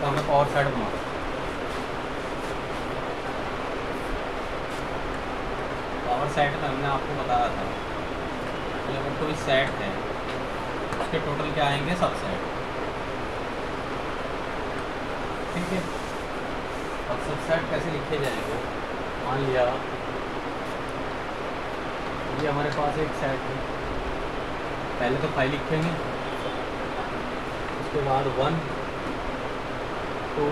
इसका हमें power set बना पावर सेट का हमने आपको बताया था कि अगर कोई सेट है उसके टोटल क्या आएंगे सब सेट, ठीक है। और सब सेट कैसे लिखे जाएंगे, मान लिया ये हमारे पास एक सेट है, पहले तो 5 लिखेंगे, उसके बाद 1 2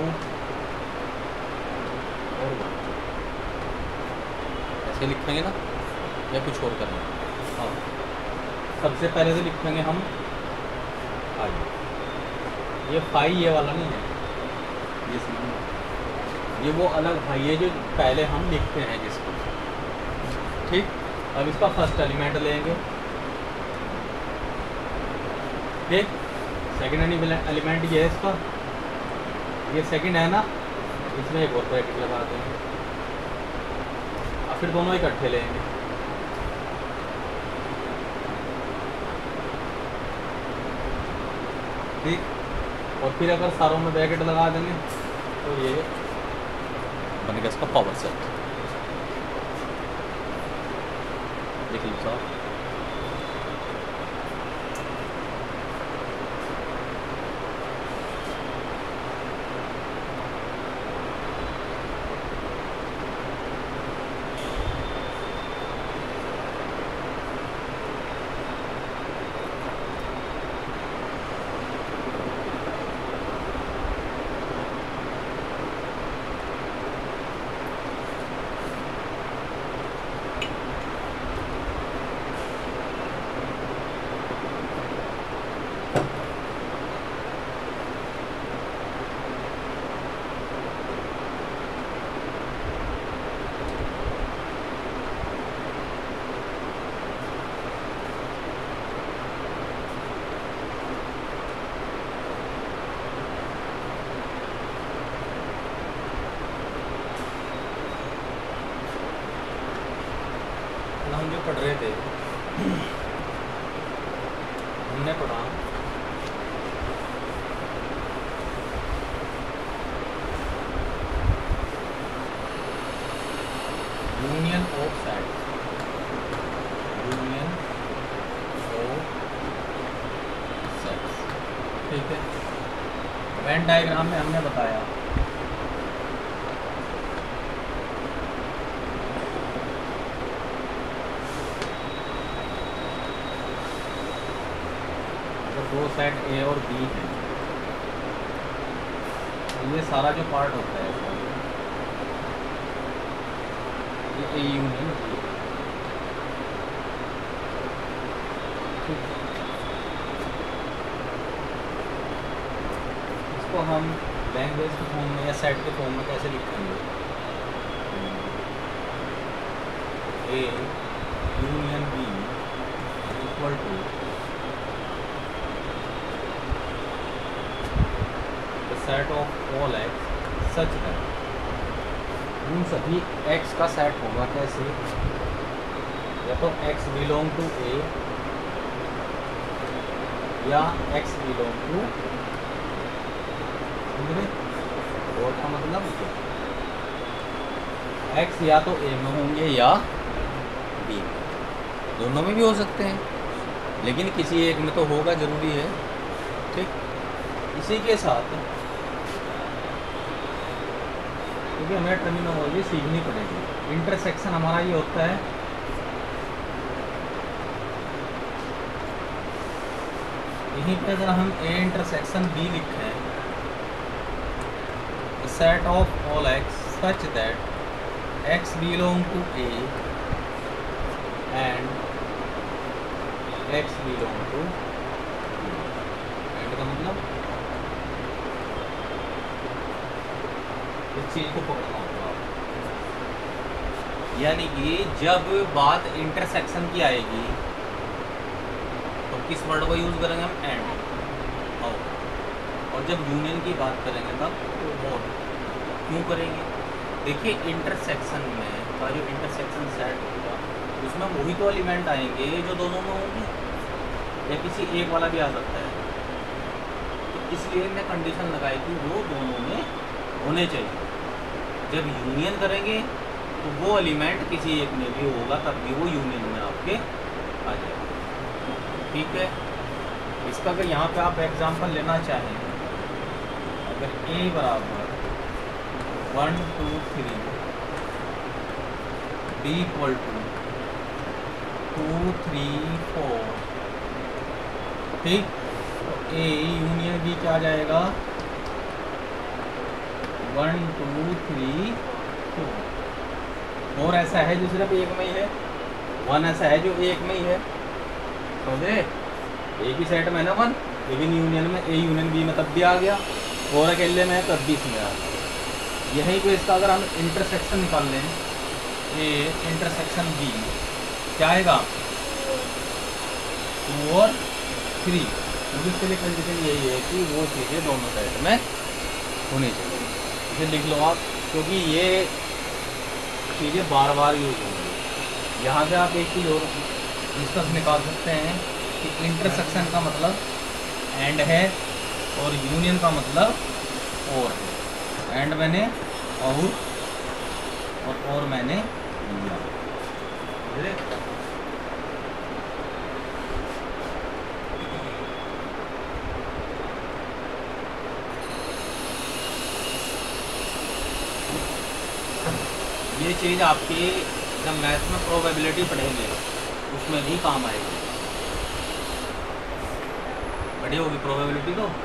और 1 ऐसे लिखेंगे ना, या कुछ और करेंगे। हाँ, सबसे पहले तो लिखेंगे हम 5, ये 5 ये वाला नहीं है, ये वो अलग भाई है जो पहले हम लिखते हैं जिसको, ठीक। अब इसका फर्स्ट एलिमेंट लेंगे, ठीक। सेकंड एलिमेंट ये है इसका, ये सेकंड है ना, इसमें एक और ब्रैकेट लगा देंगे, और फिर दोनों इकट्ठे लेंगे, ठीक। और फिर अगर सारों में ब्रैकेट लगा देंगे तो ये बन गया इसका पावर सेट। देख लीजिए साहब, हम जो पढ़ रहे थे हमने पढ़ा union of sets, union of sets, ठीक है। वेन डायग्राम में हमने बताया दो सेट ए और बी है, ये सारा जो पार्ट होता है ये ए यूनियन बी, इसको हम लैंग्वेज के फॉर्म में या सेट के फॉर्म में कैसे लिखेंगे, A union B equal to set of all X such that, उन सभी एक्स का सेट होगा कैसे, या तो एक्स बिलोंग टू ए या एक्स बिलोंग टू, और का मतलब एक्स या तो ए में होंगे या बी, दोनों में भी हो सकते हैं, लेकिन किसी एक में तो होगा जरूरी है, ठीक। इसी के साथ क्योंकि हमें टर्मिनोलॉजी सीखनी पड़ेगी, इंटरसेक्शन हमारा ये होता है यहीं पे अगर हम ए इंटरसेक्शन बी लिखें, set of all X such that X belong to A and X belong to, and का मतलब इस चीज को पकड़ना होगा, यानी कि जब बात इंटरसेक्शन की आएगी तो किस वर्ड को यूज करेंगे हम, एंड, और जब यूनियन की बात करेंगे तब और। क्यों करेंगे, देखिए इंटरसेक्शन में का जो इंटरसेक्शन सेट होगा उसमें वही तो एलिमेंट आएंगे जो दोनों में होंगे, या किसी एक वाला भी आ सकता है, तो इसलिए हमने कंडीशन लगाई कि वो दोनों में होने चाहिए। जब यूनियन करेंगे तो वो एलिमेंट किसी एक में भी होगा, तब भी वो यूनियन में आपके आ जाएगा। ठीक है, इसका अगर यहाँ पे आप एग्जांपल लेना चाहें, अगर a बराबर 1 2 3, b इक्वल टू 2 3 4, ठीक, तो a यूनियन b क्या आ जाएगा 1 2 3 2। और ऐसा है जो सिर्फ एक में ही है, 1 ऐसा है जो एक में ही है, समझे, एक ही सेट में है ना 1, लेकिन यूनियन में ए यूनियन बी में तब भी आ गया, और अकेले में है तब भी इसमें आ गया। यहीं पे इसका अगर हम इंटरसेक्शन निकाल लें, ए इंटरसेक्शन बी क्या आएगा 2 और 3, क्योंकि इसके लिए कंडीशन यही है कि वो चीज़ें दोनों सेट में होनी चाहिए। इसे लिख लो आप, क्योंकि ये चीज़ें बार बार यूज होंगी। यहाँ से आप एक चीज़ और निष्कर्ष निकाल सकते हैं कि इंटरसेक्शन का मतलब एंड है और यूनियन का मतलब और है। एंड मैंने और मैंने लिया। ये चीज़ आपकी जब मैथ्स में प्रोबेबिलिटी पढ़ेंगे उसमें भी काम आएगी। पढ़ी होगी प्रोबेबिलिटी तो,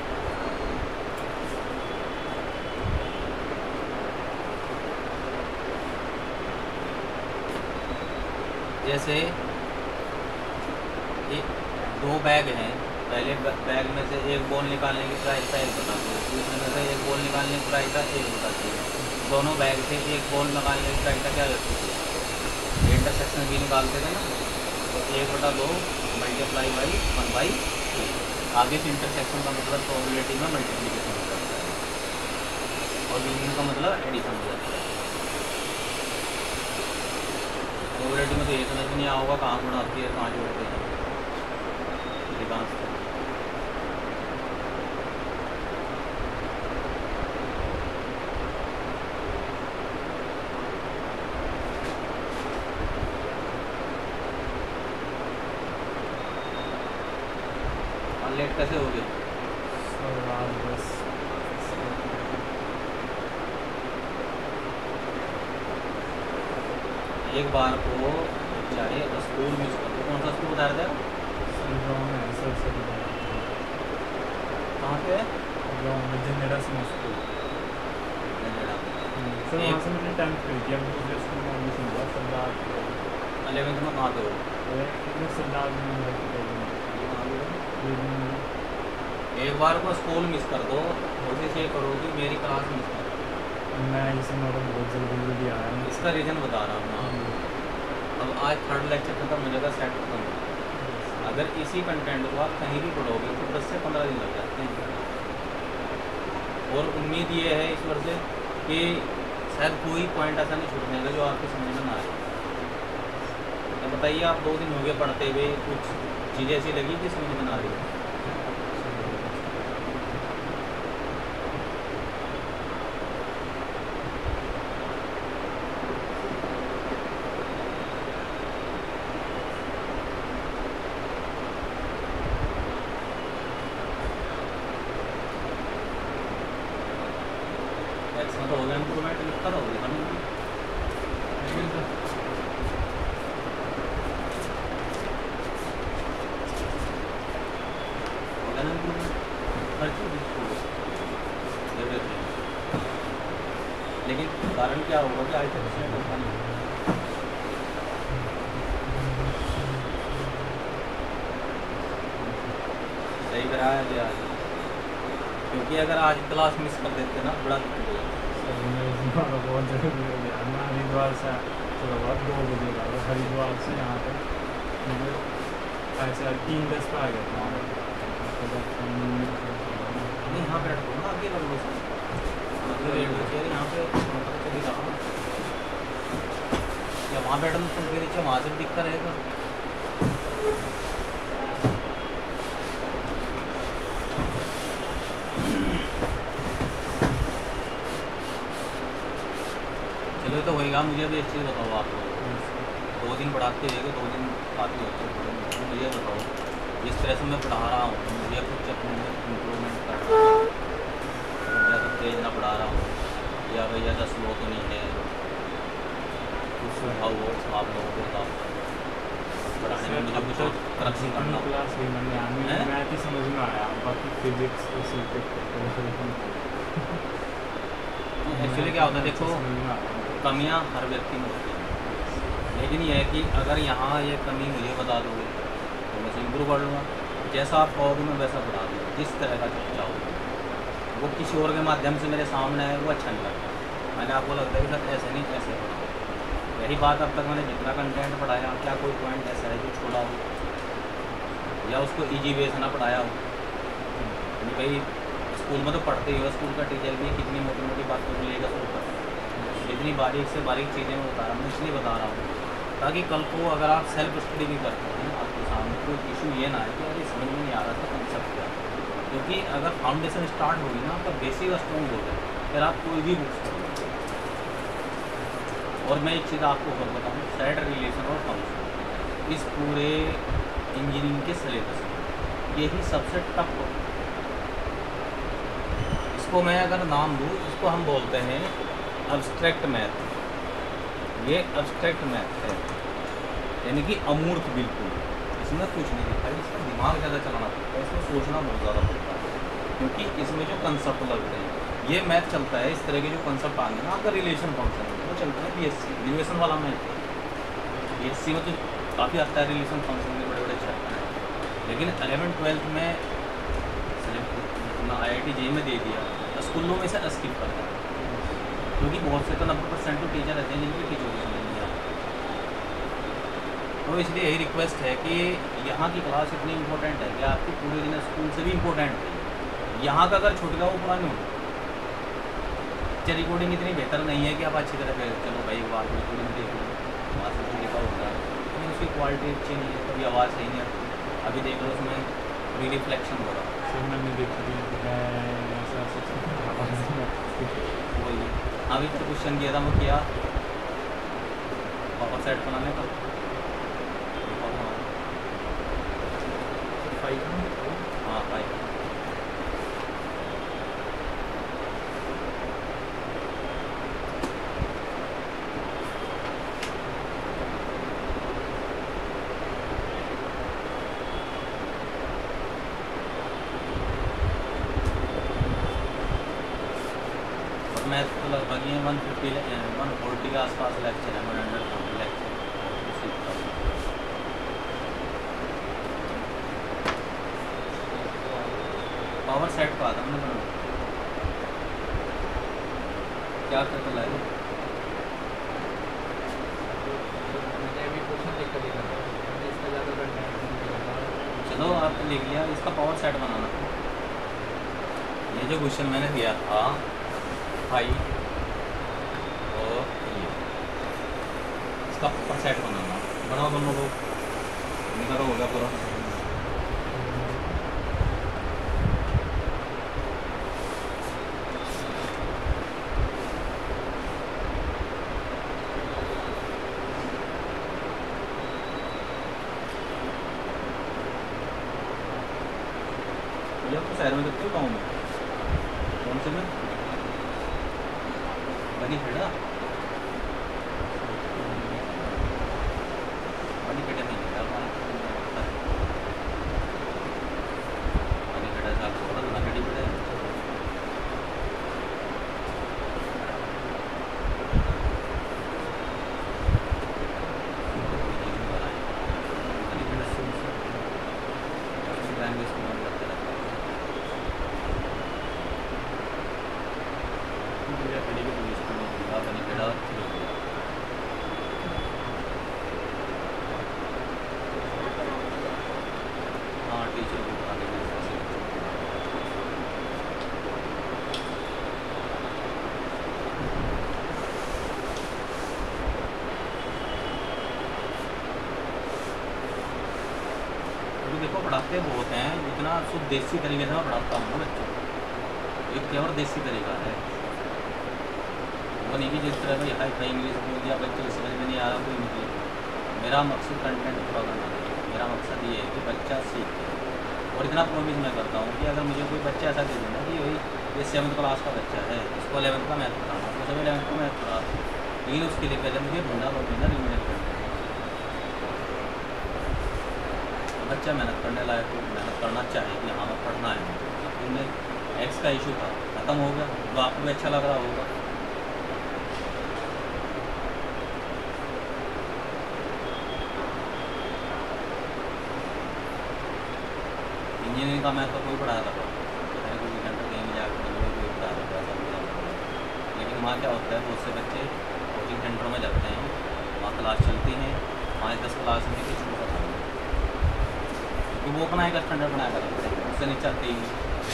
जैसे दो बैग हैं, पहले बैग में से एक बॉल निकालने की प्राइस था 1 बटा 2, दूसरे में से एक बॉल निकालने की प्राइस था 1 बटा 3। दोनों बैग से एक बॉल निकालने की प्राइस था क्या लगती थी, इंटरसेक्शन भी निकालते थे ना, तो 1 बटा 2 मल्टीप्लाई बाई 1/3। आगे से इंटरसेक्शन का मतलब प्रोबेबिलिटी में मल्टीप्लिकेशन हो जाता है और यूनियन का मतलब एडिशन हो जाता है। प्रोबेबिलिटी में तो ये समझ में नहीं आओगा कहाँ गुणा होती है कहाँ जोड़ते हैं अधिकांश। लेट कैसे हो गए? एक बार को चाहे स्कूल मिस कर दो, कौन सा स्कूल बता रहे थे? कहाँ पे है? जनरेरा स्कूल। सर वहाँ से मैंने 10th करी थी, अब दूसरे स्कूल में एडमिशन हुआ सरदार। 11th में कहाँ पे हो? सरदार एक बार को स्कूल मिस कर दो, कोशिश ये करो कि मेरी क्लास मिस कर दो। मैं इसे मेरा बहुत जल्दी आया हूँ, इसका रीज़न बता रहा हूँ मैं। अब आज 3rd लेक्चर खत्म हो जाएगा, सेट खत्म हो जाएगा। अगर इसी कंटेंट को आप कहीं भी पढ़ोगे तो 10 से 15 दिन लग जाते हैं। और उम्मीद ये है ईश्वर से कि शायद कोई पॉइंट ऐसा नहीं छूटने का जो आपकी समझ में ना आए। तो बताइए, आप 2 दिन हो गए पढ़ते हुए, कुछ चीज़ें ऐसी लगी कि समझ में ना आ रही है? तो हो गया इम्प्रूवमेंट, लिखा तो होगा ना। लेकिन कारण क्या होगा कि आज तक इसमें होता नहीं। सही कराया गया, क्योंकि अगर आज क्लास मिस कर देते ना बड़ा दिक्कत होगा। बहुत जरूरी हो गया। मैं हरिद्वार से थोड़ा बहुत 2 बजे का, हरिद्वार से यहाँ तक मुझे ऐसा 3:10 पर आ गया था। नहीं, यहाँ बैठ दो ना, आगे लग लो सर, मतलब यहाँ पे चली रहा या वहाँ बैठो तो फिर नीचे वहाँ से दिखता रहेगा। होएगा। मुझे भी एक चीज़ बताओ आप लोग, 2 दिन पढ़ाते हो, 2 दिन बाकी होते हैं, तो मुझे बताओ जिस तरह से मैं पढ़ा रहा हूँ मुझे कुछ अपने में इम्प्रूवमेंट करना है। अगर ज़्यादा तेज ना पढ़ा रहा हूँ या भाई ज़्यादा स्लो तो नहीं है, कुछ सुझाव हो आप लोगों के साथ पढ़ाने में मुझे कुछ करप्शन करना हो। क्लास भी मैंने आने हैं? मैथ ही समझ में आया, बाकी फिजिक्स तो सीखे एक्चुअली क्या होता है देखो, कमियां हर व्यक्ति में होती हैं, लेकिन यह है कि अगर यहाँ ये कमी मुझे बता दोगे तो मैं इम्प्रूव कर लूँगा। जैसा आप कहोगे मैं वैसा पढ़ा दूँगा, जिस तरह का चाहोगे। वो किसी और के माध्यम से मेरे सामने है वो अच्छा नहीं लगता। मैंने आपको लगता है कि सर ऐसे नहीं ऐसे पढ़ाओ। यही बात अब तक मैंने जितना कंटेंट पढ़ाया, क्या कोई पॉइंट ऐसा है जो छोड़ा हो या उसको ईजी वे से ना पढ़ाया हो। यानी भाई स्कूल में तो पढ़ते ही हो, स्कूल का टीचर भी कितनी मोटी मोटी बातों को लेकर शुरू करता है, इतनी बारीक से बारीक चीज़ें मैं बता रहा हूँ, इसलिए बता रहा हूँ ताकि कल को अगर आप सेल्फ स्टडी भी करते हैं आपके सामने कोई इशू ये ना है कि अरे समझ में नहीं आ रहा था कंसेप्ट क्या। क्योंकि अगर फाउंडेशन स्टार्ट होगी ना आपका बेसिक स्ट्रॉन्ग हो गया, फिर आप कोई भी बुक्स पढ़ो। और मैं एक चीज़ आपको और बताऊँ, सेट रिलेशन और फंक्शन इस पूरे इंजीनियरिंग के सिलेबस में यही सबसे टफ होता है। इसको मैं अगर नाम दूँ, इसको हम बोलते हैं अब्स्ट्रैक्ट मैथ। ये अब्स्ट्रैक्ट मैथ है, यानी कि अमूर्त बिल्कुल, इसमें कुछ नहीं दिखता है, इसका दिमाग ज़्यादा चलाना पड़ता है, इसमें सोचना बहुत ज़्यादा पड़ता है। क्योंकि इसमें जो कंसेप्ट लगते हैं ये मैथ चलता है, इस तरह के जो कंसेप्ट आएंगे ना आपका रिलेशन फंक्शन वो चलता है बीएससी रिलेशन वाला मैथ। बीएससी में तो काफ़ी आता है रिलेशन फंक्शन के बड़े बड़े चैप्टर हैं, लेकिन 11th-12th में अपना IIT JEE में दे दिया, स्कूलों में से स्किप कर दिया, क्योंकि बहुत से तो 90% तो टीचर रहते हैं जिनकी टीचर को समझ नहीं आता। तो इसलिए यही रिक्वेस्ट है कि यहाँ की क्लास इतनी इंपॉर्टेंट है कि आपकी पूरे दिन स्कूल से भी इम्पोर्टेंट है। यहाँ का अगर छूट गया वो पुरानी हो। रिकॉर्डिंग इतनी बेहतर नहीं है कि आप अच्छी तरह चलो भाई वो आप रिकॉर्डिंग देख लो, वहाँ से कुछ लिखा होता है लेकिन उसकी क्वालिटी अच्छी नहीं है, कभी आवाज़ सही नहीं आती। अभी देख लो उसमें रिफ्लेक्शन हो रहा है, सर मैंने देखा वही अभी तो क्वेश्चन दिया था वो किया पावर सेट बनाने का। हाँ भाई मैथ तो लगभग ये 140 के आसपास लेक्चर है, 100 लेक्चर सीखता हूँ। पावर सेट का आता हमने बनाया क्या करता लाए चलो आप लिख लिया इसका पावर सेट बनाना। ये जो क्वेश्चन मैंने दिया था भाई और ये इसका पावर सेट बनाना, बनाओ दोनों को निकालो, हो गया पूरा। ये तो शहर में कितने गाँव में कौन से में बनी खेड़ा बनी खेड़ा नहीं खेड़ा बनी खेड़ा से आपको पता ना खेड़ी पड़े हाँ टीचर को बता देंगे। अभी देखो पढ़ाते बहुत हैं, जितना शुद्ध देसी तरीके से मैं पढ़ाता हूँ ना बच्चों को, एक प्योर देसी तरीका है। वो नहीं कि जिस तरह भाई हाई फाई इंग्लिश बोल दिया बच्चे को समझ में नहीं आ रहा कोई मतलब। मेरा मकसद कंटेंट पूरा करना है। मेरा मकसद ये है कि बच्चा सीखे। और इतना प्रॉमिस मैं करता हूँ कि अगर मुझे कोई बच्चा ऐसा दे देना कि वही ये 7th क्लास का बच्चा है, उसको 11th का मैथ पढ़ाना, तो सब 11th का मैथ पढ़ा, लेकिन उसके लिए पहले मुझे ढूंढा महीना रिमेडियल करना है। बच्चा मेहनत करने लायक हो, मेहनत करना चाहिए कि हाँ पढ़ना है। अब तुमने एक्स का इशू था, ख़त्म हो गया, तो आपको भी अच्छा लग रहा होगा। इंजीनियरिंग का मैथ तो कोई पढ़ाया था, कोई वीकेंड पर कहीं जाकर कोई पढ़ाया था, लेकिन वहाँ क्या होता है बहुत से बच्चे कोचिंग सेंटर में जाते हैं, वहाँ क्लास चलती हैं 5-10 क्लास में कुछ होता है, क्योंकि वो अपना एक स्टैंडर्ड बनाया करते हैं, उससे नहीं चाहते ही।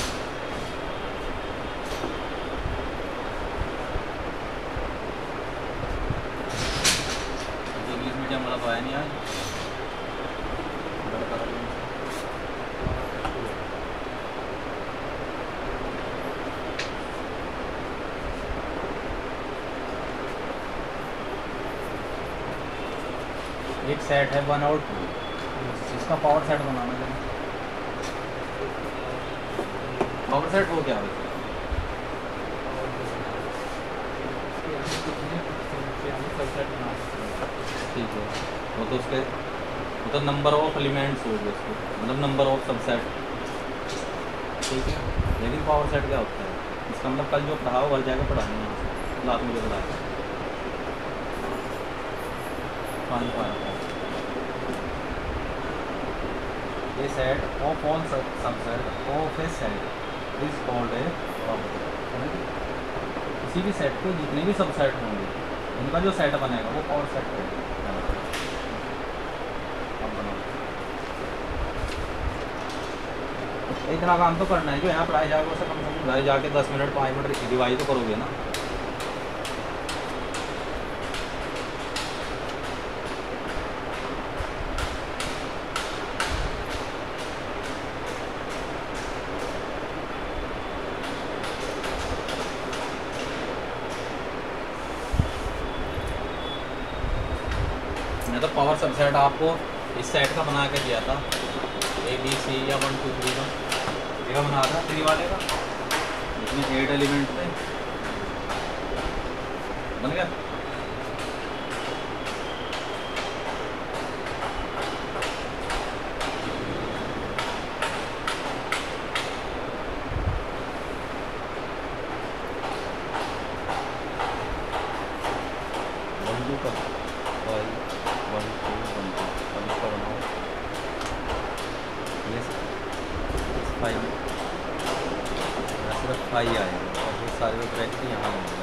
इंग्लिश मीडियम वाला तो आया नहीं आज। एक सेट है 1 और 2, इसका पावर सेट बनाना है। पावर सेट हो क्या होता है? ठीक है, वो तो उसके मतलब नंबर ऑफ एलिमेंट्स हो गए उसके, मतलब नंबर ऑफ सबसेट। ठीक है, लेकिन पावर सेट क्या होता है? इसका मतलब कल जो पढ़ाओ घर जाकर पढ़ानी है, क्लास में जो पढ़ाया ये set of all subset of A set is called a power. किसी भी सेट के जितने भी सबसेट होंगे उनका जो सेट बनेगा वो पावर सेट है। अब बनाओ, इतना काम तो करना है, जो यहाँ पढ़ाया जाएगा उसे कम से कम घर जाके 10 मिनट 5 मिनट रिवाइज तो करोगे ना। मैं तो पावर सबसेट आपको इस सेट का बना के दिया था, ABC या 1 2 3 का, ये बना था 3 वाले का, इसमें 8 एलिमेंट थे, बन गया। सिर्फ 5 आएगा और ये सारे में ब्रैकेट यहाँ होंगे।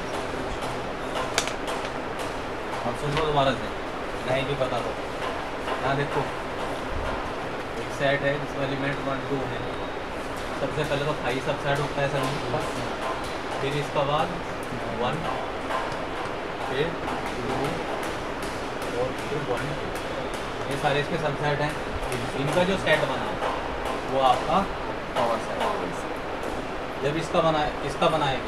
अब सुन लो दोबारा से, नहीं भी पता तो यहाँ देखो एक सेट है जिसमें एलिमेंट 1 2 है। सबसे पहले तो 5 सबसेट होता है सर के पास, फिर इसका बाद 1 फिर 2 और फिर 1, ये सारे इसके सबसेट हैं। इनका जो सेट बना वो आपका पावर सेट। जब इसका बनाएंगे,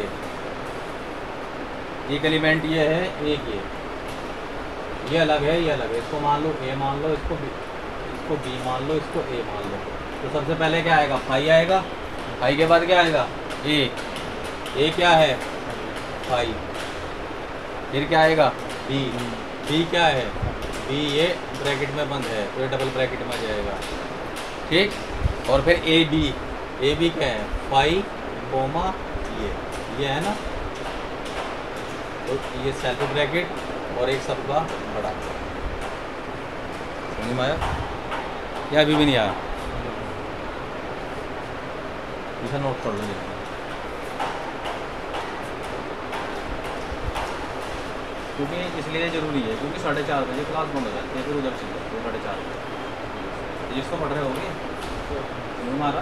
एक एलिमेंट ये है, एक ये अलग है, ये अलग है, इसको मान लो A मान लो, इसको B मान लो, इसको A मान लो। तो सबसे पहले क्या आएगा? 5 आएगा। 5 के बाद क्या आएगा? A क्या है? 5। फिर क्या आएगा? B क्या है? B ये ब्रैकेट में बंद है तो ये डबल ब्रैकेट में जाएगा, ठीक। और फिर AB क्या है? 5 कोमा ये है ना, तो ये सेल्फ ब्रैकेट और एक सबका बड़ा। समझ में आया या अभी भी नहीं आया? इसे नोट कर लो। क्योंकि इसलिए ज़रूरी है क्योंकि 4:30 बजे क्लास बंद हो जाती है, फिर उधर चल जाती है 4:30 बजे। जिसको पढ़ रहे होगे हमारा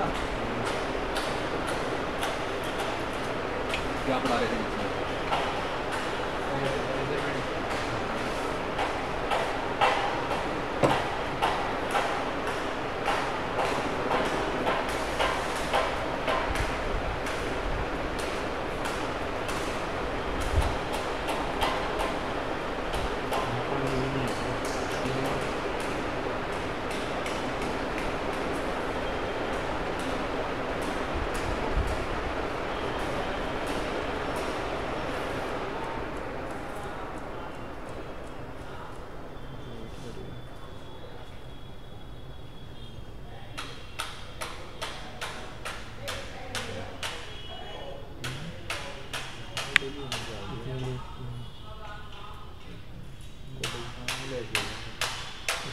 क्या पढ़ा रहे थे?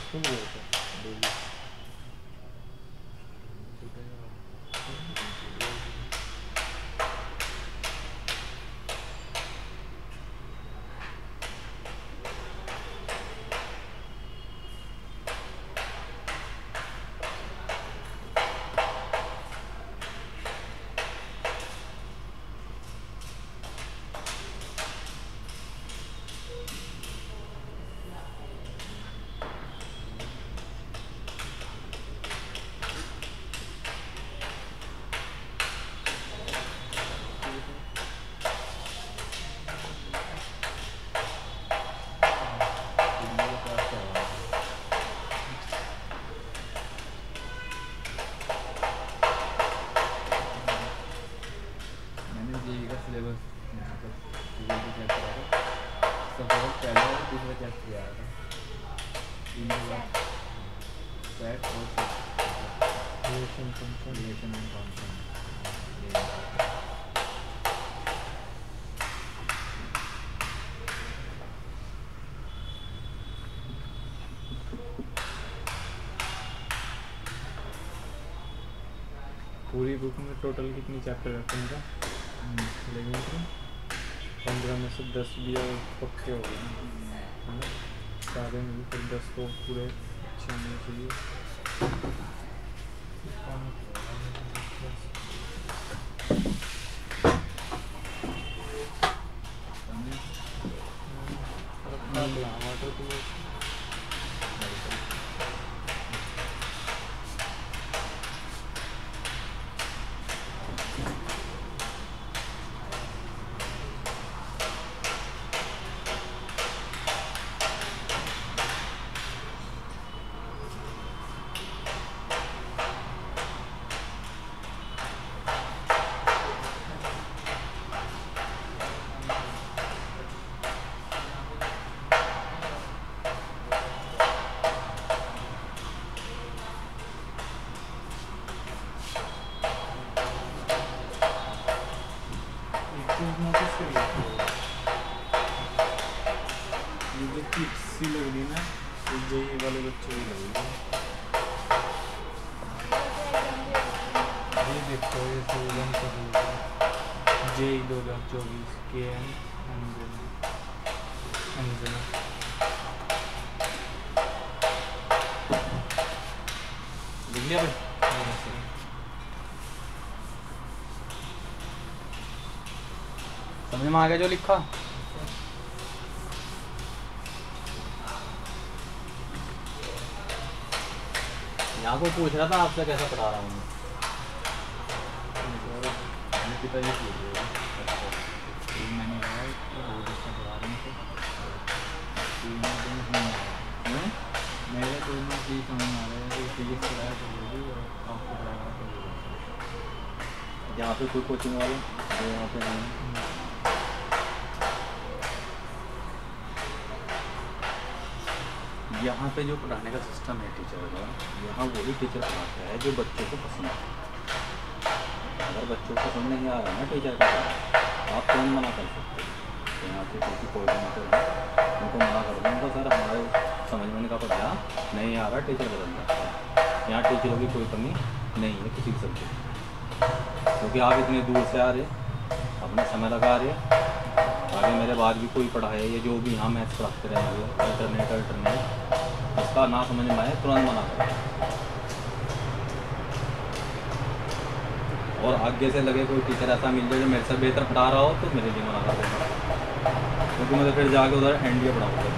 खूब होता डेली पूरी बुक में टोटल कितनी चैप्टर है 15? लेकिन 15 में से 10 भी और पक्के हो गए है ना, सारे में फिर 10 तो पूरे अच्छे होने चाहिए। नोटिस करिए ये जो किड्स सी लग रही ना, ये वाले बच्चे भी लग रही है। ये देखो ये सोलन का जे 2024 के अंजना लिख लिया भाई? समझ में आ गया जो लिखा? यहाँ को पूछ रहा था आपसे कैसा पढ़ा रहा हूँ। पिताजी पूछ रहे मैंने मेरे तो चीज़ समझ में आ रहा है, फिजिक्स पढ़ाया तो आपको पढ़ाया यहाँ पे कोई कोचिंग वाले यहाँ पे नहीं। यहाँ पे जो पढ़ाने का सिस्टम है टीचर का, यहाँ वही टीचर पढ़ाता है जो बच्चों को पसंद है। अगर बच्चों को पसंद नहीं आ रहा है ना टीचर का, आप कौन मना कर सकते हो? तो यहाँ पे किसी कोई मना कर उनको मना कर दो, उनको सर हमारे समझ में का पढ़ा नहीं आ रहा, टीचर बदल जाता है। यहाँ टीचरों की कोई कमी नहीं है किसी सब्जेक्ट, क्योंकि आप इतने दूर से आ रहे, अपना समय लगा रहे, आगे मेरे बाद भी कोई पढ़ाए ये जो भी यहाँ मैथ्स पढ़ाते रहेंगे अल्टरनेट इसका ना समझ में आए तुरंत मना करें। और आगे से लगे कोई टीचर ऐसा मिल जाए जो मेरे से बेहतर पढ़ा रहा हो तो मेरे लिए मना कर देगा, क्योंकि मुझे फिर जाके उधर एनडीए पढ़ाऊँगा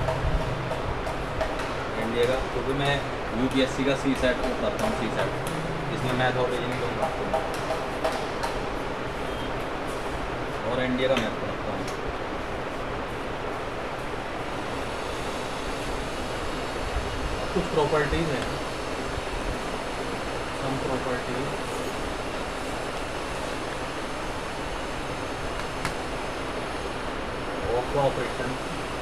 एनडीए का, क्योंकि मैं यूपीएससी का सी सेट पढ़ाता हूँ, सी सेट जिसमें मैथ और रीजनिंग को पढ़ाता हूँ और एनडीए का मैथ पढ़ाता हूँ। कुछ प्रॉपर्टीज हैं, some properties of operation,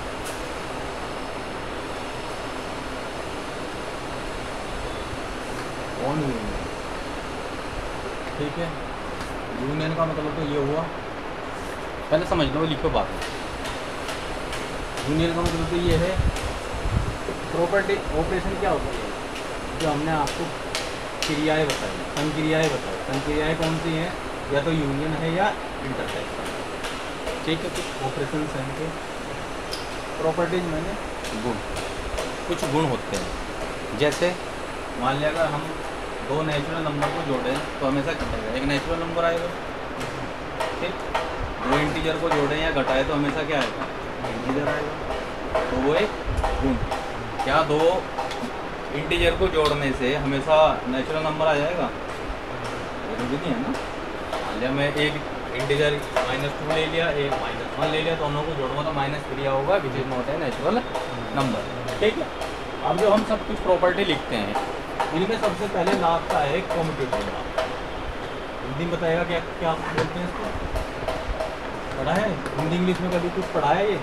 on union, ठीक है। यूनियन का मतलब तो ये हुआ, पहले समझ लो लिखो बात। यूनियन का मतलब तो ये है प्रॉपर्टी ऑपरेशन क्या होता है? जो हमने आपको क्रियाएं बताई, संक्रियाएं बताई, संक्रियाएं कौन सी हैं? या तो यूनियन है या इंटरसेक्शन। ठीक है, कुछ ऑपरेशन हैं इनके। प्रॉपर्टीज मैंने गुण, कुछ गुण होते हैं। जैसे मान लिया अगर हम दो नेचुरल नंबर को जोड़ें तो हमेशा घटेगा, एक नेचुरल नंबर आएगा। ठीक, दो इंटीजर को जोड़ें या घटाएं तो हमेशा क्या आएगा? इंटीजर आएगा। तो वो एक गुण। क्या दो इंटीजर को जोड़ने से हमेशा नेचुरल नंबर आ जाएगा? जरूरी नहीं है ना। मान लिया मैं एक इंटीजर -2 ले लिया, एक -1 ले लिया, दोनों को जोड़ूंगा तो -3 होगा, which is not a natural number. ठीक है, अब जो हम सब कुछ प्रॉपर्टी लिखते हैं इनमें सबसे पहले ला आता है कम्यूटेटिव ला। हिंदी में बताएगा क्या क्या बोलते हैं इसको? पढ़ा है हिंदी इंग्लिश में कभी कुछ पढ़ा है ये?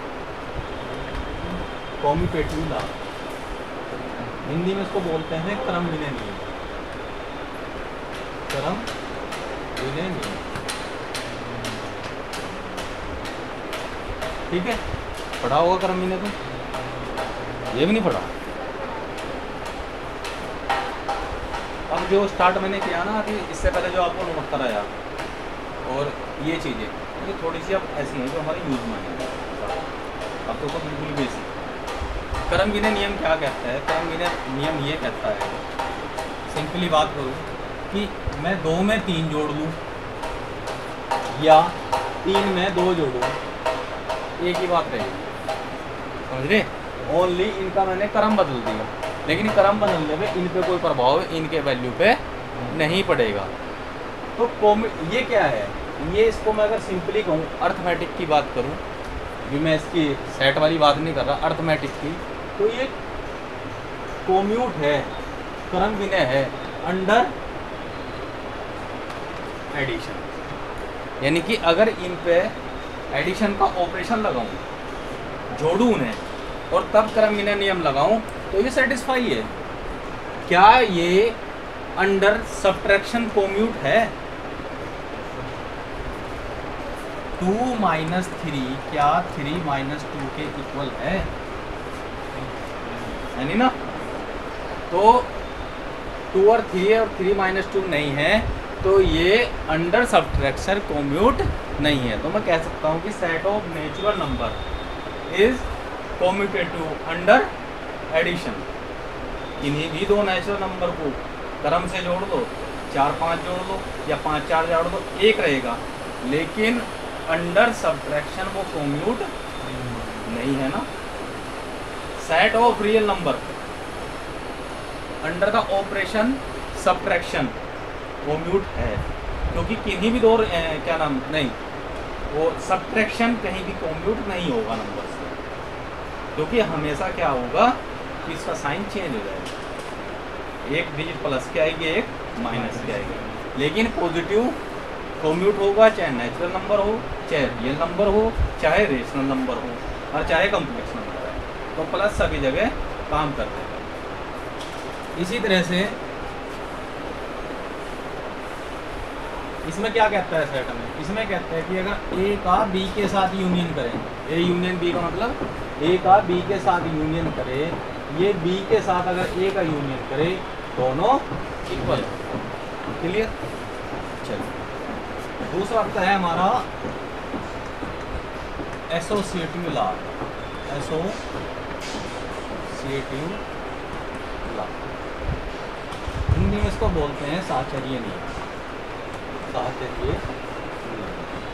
कम्यूटेटिव ला, हिंदी में इसको बोलते हैं क्रम विनय नियम। क्रम विनय नियम, ठीक है। पढ़ा होगा क्रम विनय तो? ये भी नहीं पढ़ा? अब जो स्टार्ट मैंने किया ना कि इससे पहले जो आपको नोट कराया और ये चीज़ें ये थोड़ी सी अब ऐसी हैं जो हमारे यूज में है। अब तो बिल्कुल बेसिक। क्रम विनय नियम क्या कहता है? क्रम विनय नियम ये कहता है, सिंपली बात करूँ कि मैं 2 में 3 जोड़ लूँ या 3 में 2 जोड़ूँ, एक ही बात रहेगी। समझ रहे? ओनली इनका मैंने क्रम बदल दिया, लेकिन क्रम बदलने में इन पे कोई प्रभाव इनके वैल्यू पे नहीं पड़ेगा। तो ये क्या है? ये इसको मैं अगर सिंपली कहूँ, अर्थमेटिक की बात करूँ, भी मैं इसकी सेट वाली बात नहीं कर रहा, अर्थमेटिक की, तो ये कोम्यूट है, क्रम विनय है अंडर एडिशन। यानी कि अगर इन पे एडिशन का ऑपरेशन लगाऊं, जोड़ूं उन्हें और तब क्रम विनय नियम लगाऊं तो ये सेटिस्फाई है। क्या ये अंडर सब्ट्रैक्शन कोम्यूट है? 2 - 3 क्या 3 - 2 के इक्वल है? नहीं ना? तो 2 और 3 और 3 - 2 नहीं है, तो ये अंडर सब्ट्रैक्शन कोम्यूट नहीं है। तो मैं कह सकता हूँ कि set of natural number is commutative under addition. इन्हीं भी दो नेचुरल नंबर को क्रम से जोड़ दो, 4 5 जोड़ दो या 5 4 जोड़ दो, एक रहेगा, लेकिन अंडर सब्ट्रैक्शन वो कोम्यूट नहीं है ना। Set of real number under the operation subtraction commute है, क्योंकि किन्हीं भी दो क्या नाम नहीं, वो सब्ट्रैक्शन कहीं भी कोम्यूट नहीं होगा नंबर से, क्योंकि हमेशा क्या होगा कि इसका साइन चेंज हो जाएगा। एक डिजिट प्लस के आएगी, एक माइनस के आएगी, लेकिन पॉजिटिव कोम्यूट होगा, चाहे नेचुरल नंबर हो, चाहे रियल नंबर हो, चाहे रेशनल नंबर हो और चाहे कॉम्प्लेक्स नंबर है, तो प्लस सभी जगह काम कर देगा। इसी तरह से इसमें क्या कहता है सेट में? इसमें कहता है कि अगर ए का बी के साथ यूनियन करें, ए यूनियन बी का मतलब ए का बी के साथ यूनियन करे, ये बी के साथ अगर ए का यूनियन करे, दोनों इक्वल। क्लियर? चलिए, दूसरा आता है हमारा associative law. Associative law Hindi में इसको बोलते हैं साहचर्य नियम। साहचर्य नियम,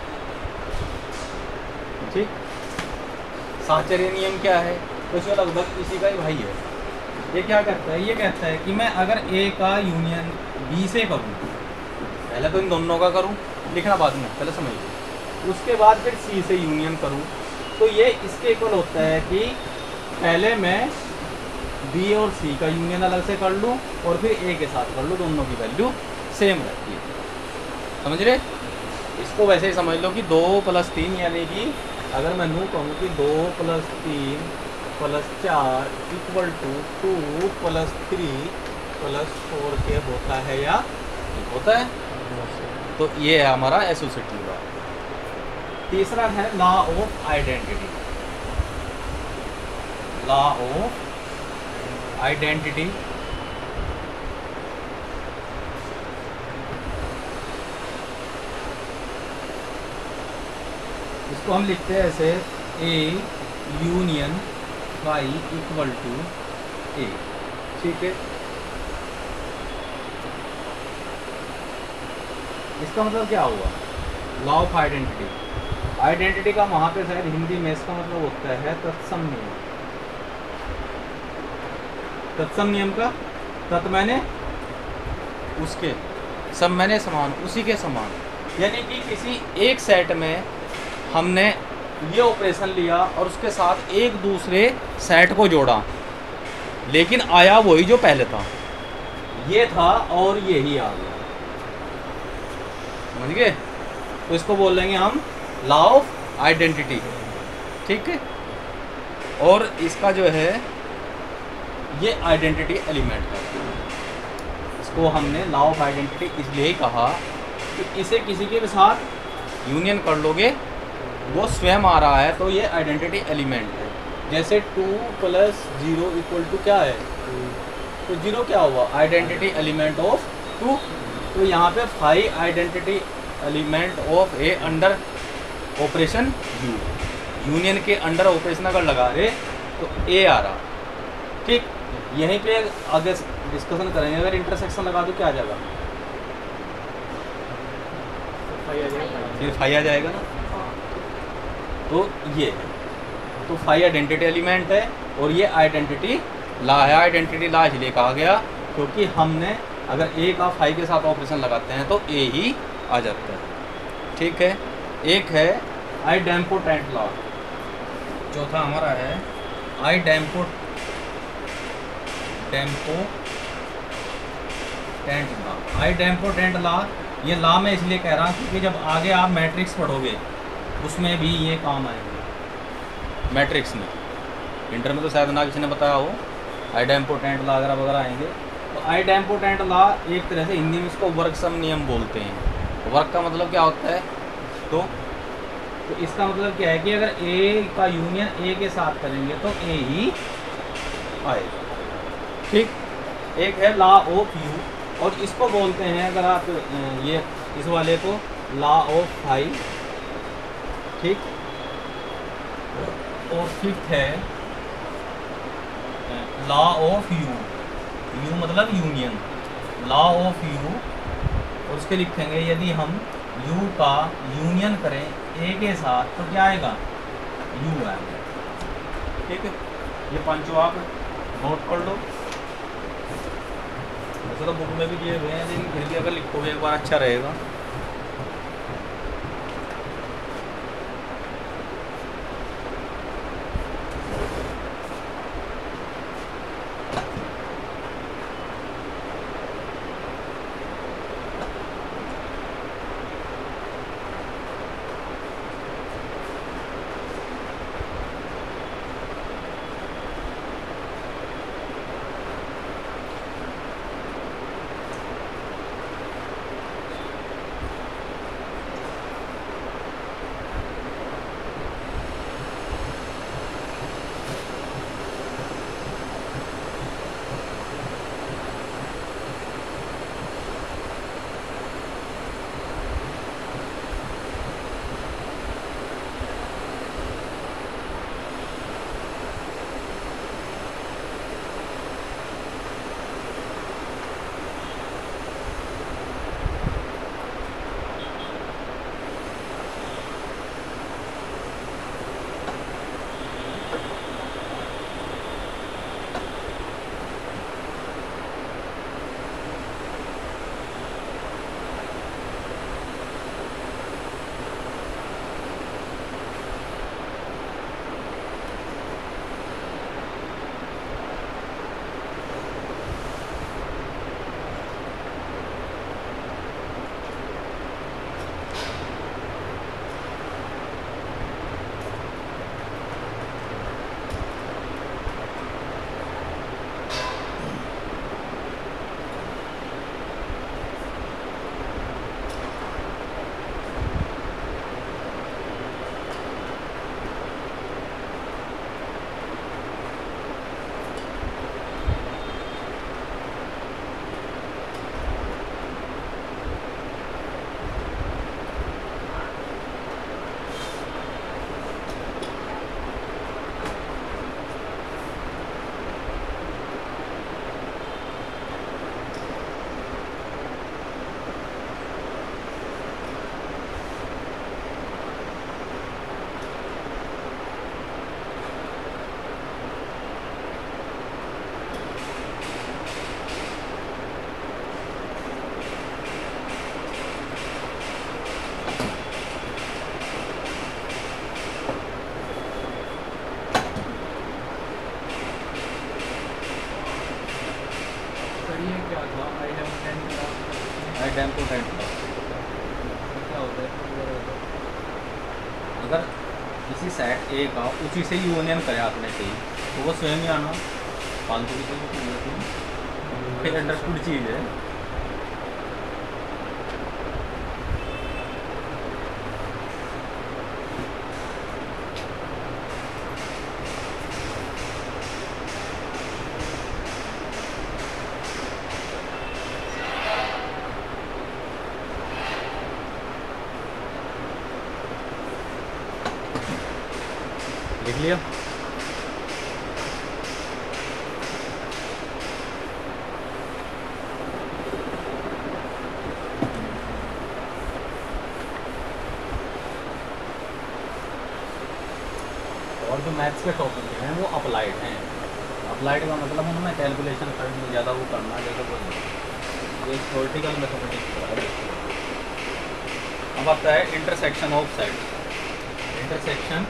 ठीक। साहचर्य नियम क्या है? कुछ लगभग इसी का ही भाई है। ये क्या करता है? ये कहता है कि मैं अगर ए का यूनियन बी से करूँ, पहले तो इन दोनों का करूँ, लिखना बाद में, पहले समझिए, उसके बाद फिर सी से यूनियन करूँ, तो ये इसके इक्वल होता है कि पहले मैं बी और सी का यूनियन अलग से कर लूँ और फिर ए के साथ कर लूँ, दोनों की वैल्यू सेम रहती है। समझ रहे? इसको वैसे ही समझ लो कि 2 + 3 यानी कि अगर मैं नू कहूँ कि 2 + 3 + 4 = 2 + 3 + 4 के होता है या होता है, तो ये है हमारा एसोसिएटिव लॉ। तीसरा है law of identity. Law of identity इसको हम लिखते हैं ऐसे A union phi equal to A, ठीक है। इसका मतलब क्या हुआ, लॉ ऑफ आइडेंटिटी। आइडेंटिटी का वहाँ पे शायद हिंदी में इसका मतलब होता है तत्सम नियम। तत्सम नियम का तत् मैंने उसके, सब मैंने समान, उसी के समान। यानी कि किसी एक सेट में हमने ये ऑपरेशन लिया और उसके साथ एक दूसरे सेट को जोड़ा, लेकिन आया वही जो पहले था, ये था और यही आ गया, समझ गए। तो इसको बोल लेंगे हम लॉ ऑफ आइडेंटिटी, ठीक है। और इसका जो है ये आइडेंटिटी एलिमेंट है। इसको हमने लॉ ऑफ आइडेंटिटी इसलिए ही कहा कि इसे किसी के साथ यूनियन कर लोगे वो स्वयं आ रहा है, तो ये आइडेंटिटी एलिमेंट है। जैसे 2 + 0 = क्या है, तो 0 क्या हुआ, आइडेंटिटी एलिमेंट ऑफ 2। तो यहाँ पे 5 identity element of A under operation U, union के अंडर ऑपरेशन अगर लगा रहे तो ए आ रहा, ठीक। यहीं पे आगे डिस्कशन करेंगे। अगर इंटरसेक्शन लगा दो क्या आ जाएगा, फिर 5 आ जाएगा ना। तो ये तो 5 आइडेंटिटी एलिमेंट है और ये आइडेंटिटी ला है। आइडेंटिटी ला इसलिए कहा गया क्योंकि हमने अगर ए का 5 के साथ ऑपरेशन लगाते हैं तो ए ही आ जाता है, ठीक है। एक है आइडेम्पोटेंट लॉ, चौथा हमारा है आइडेम्पोटेंट लॉ। आइडेम्पोटेंट लॉ, ये लॉ मैं इसलिए कह रहा हूँ क्योंकि जब आगे आप मैट्रिक्स पढ़ोगे उसमें भी ये काम आएंगे। मैट्रिक्स में इंटर में तो शायद ना किसी ने बताया हो, आइडेम्पोटेंट लॉ वगैरह आएंगे। तो आइडेम्पोटेंट लॉ एक तरह से हिंदी में इसको वर्गसम नियम बोलते हैं। वर्ग का मतलब क्या होता है, तो इसका मतलब क्या है कि अगर ए का यूनियन ए के साथ करेंगे तो ए ही आएगा, ठीक। एक है लॉ ऑफ यू और इसको बोलते हैं, अगर आप ये इस वाले को लॉ ऑफ फाई, ठीक। और फिफ्थ है लॉ ऑफ यू, यू मतलब यूनियन, लॉ ऑफ यू। और उसके लिखेंगे यदि हम यू का यूनियन करें ए के साथ तो क्या आएगा, यू आएगा, ठीक है। ये पांचों आप नोट कर लो। वैसे तो बुक में भी दिए हुए हैं, लेकिन फिर भी अगर लिखोगे एक बार अच्छा रहेगा। और ये क्या था आइडेम्पोटेंट का? आइडेम्पोटेंट लॉ क्या होता है? अगर किसी सेट ए का उसी से यूनियन करे आपने से तो वो स्वयं ही आना फालतू की चीज़ फिर अंडरस्टूड चीज़ है। लिख लिया? और जो मैथ्स के टॉपिक हैं वो अप्लाइड हैं। अप्लाइड का मतलब उनमें कैलकुलेशन करनी ज़्यादा वो करना जैसे कोई ये थ्योरेटिकल मैथमेटिक्स है। अब आता है intersection of set. Intersection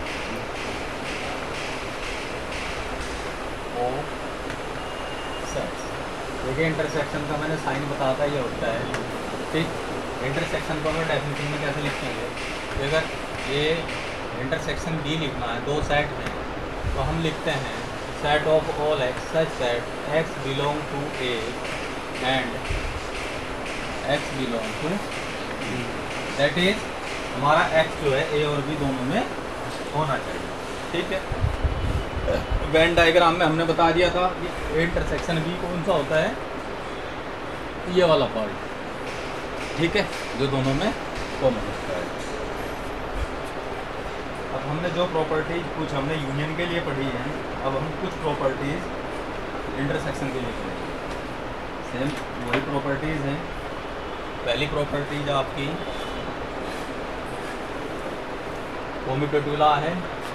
of sets. देखिए इंटरसेक्शन का मैंने साइन बताया था ये होता है, ठीक। इंटरसेक्शन को हमें डेफिनेशन में कैसे लिखेंगे? तो अगर ये इंटरसेक्शन बी लिखना है, दो सेट हैं, तो हम लिखते हैं set of all X such that X belong to A and X belong to B. That is हमारा एक्स जो है ए और बी दोनों में होना चाहिए, ठीक है। वेन डायग्राम में हमने बता दिया था कि इंटरसेक्शन बी कौन सा होता है, ये वाला पार्ट, ठीक है, जो दोनों में कॉमन होता है। अब हमने जो प्रॉपर्टीज कुछ हमने यूनियन के लिए पढ़ी हैं, अब हम कुछ प्रॉपर्टीज इंटरसेक्शन के लिए पढ़ेंगे। सेम वही प्रॉपर्टीज हैं। पहली प्रॉपर्टीज आपकी कम्यूटेटिव लॉ है।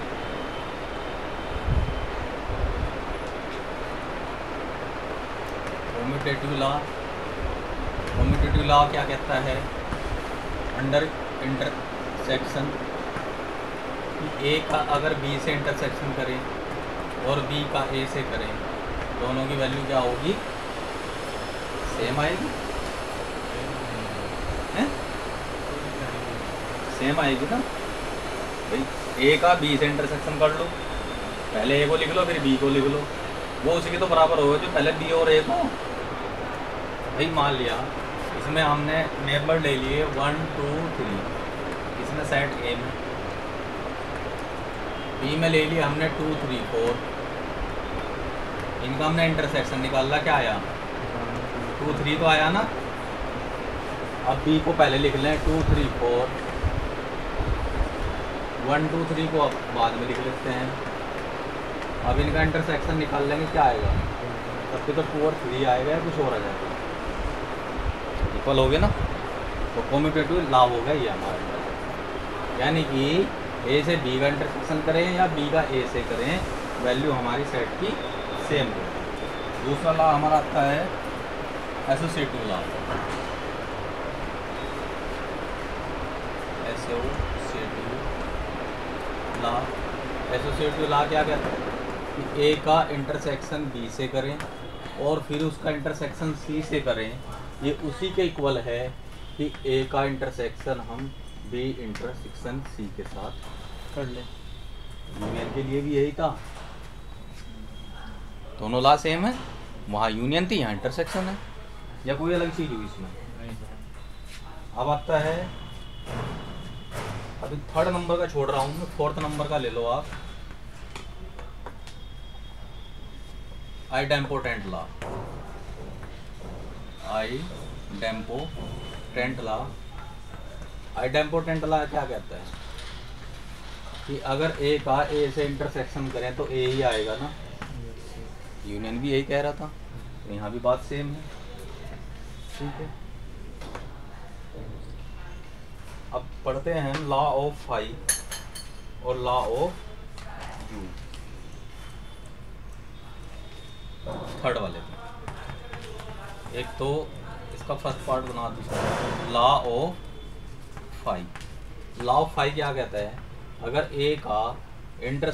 कम्यूटेटिव लॉ क्या कहता है? अंडर इंटरसेक्शन ए का अगर बी से इंटरसेक्शन करें और बी का ए से करें, दोनों की वैल्यू क्या होगी? सेम आएगी, हैं? सेम आएगी ना भाई। ए का बी से इंटरसेक्शन कर लो, पहले ए को लिख लो फिर बी को लिख लो, वो उसी के तो बराबर होगा जो पहले बी और ए को। भाई मान लिया इसमें हमने मेंबर ले लिए 1 2 3, इसमें सेट ए में, बी में ले लिया हमने 2 3 4, इनका हमने इंटरसेक्शन निकाला, क्या आया? 2 3 तो आया ना। अब बी को पहले लिख लें 2 3 4, 1 2 3 को अब बाद में लिख लेते हैं। अब इनका इंटरसेक्शन निकाल लेंगे, क्या आएगा? तब तो 2 और 3 आएगा या कुछ और आ जाएगा? इक्वल हो गया ना। तो कम्यूटेटिव लॉ हो गया ये हमारे पास, यानी कि ए से बी का इंटरसेक्शन करें या बी का ए से करें, वैल्यू हमारी सेट की सेम हो। दूसरा लॉ हमारा आता है एसोसिएटिव लॉ। एसोसिएटिव लॉ क्या कहता है? कि ए का इंटरसेक्शन बी से करें और फिर उसका इंटरसेक्शन सी से करें, ये उसी के इक्वल है कि ए का इंटरसेक्शन हम बी इंटरसेक्शन सी के साथ कर लें। यूनियन के लिए भी यही था, दोनों लॉ सेम है। वहाँ यूनियन थी, यहाँ इंटरसेक्शन है, या कोई अलग चीज़ हुई इसमें? अब आता है, अभी 3rd नंबर का छोड़ रहा हूँ मैं, 4th नंबर का ले लो आप। Idempotent law. Idempotent law. Idempotent law क्या कहता है? कि अगर ए का ए से इंटरसेक्शन करें तो ए ही आएगा ना। यूनियन भी यही कह रहा था, तो यहाँ भी बात सेम है, ठीक है। अब पढ़ते हैं लॉ ऑफ फाई और लॉ ऑफ यू, 3rd वाले में। एक तो इसका फर्स्ट पार्ट बना दीजिए, law of phi. Law of phi क्या कहता है? अगर ए का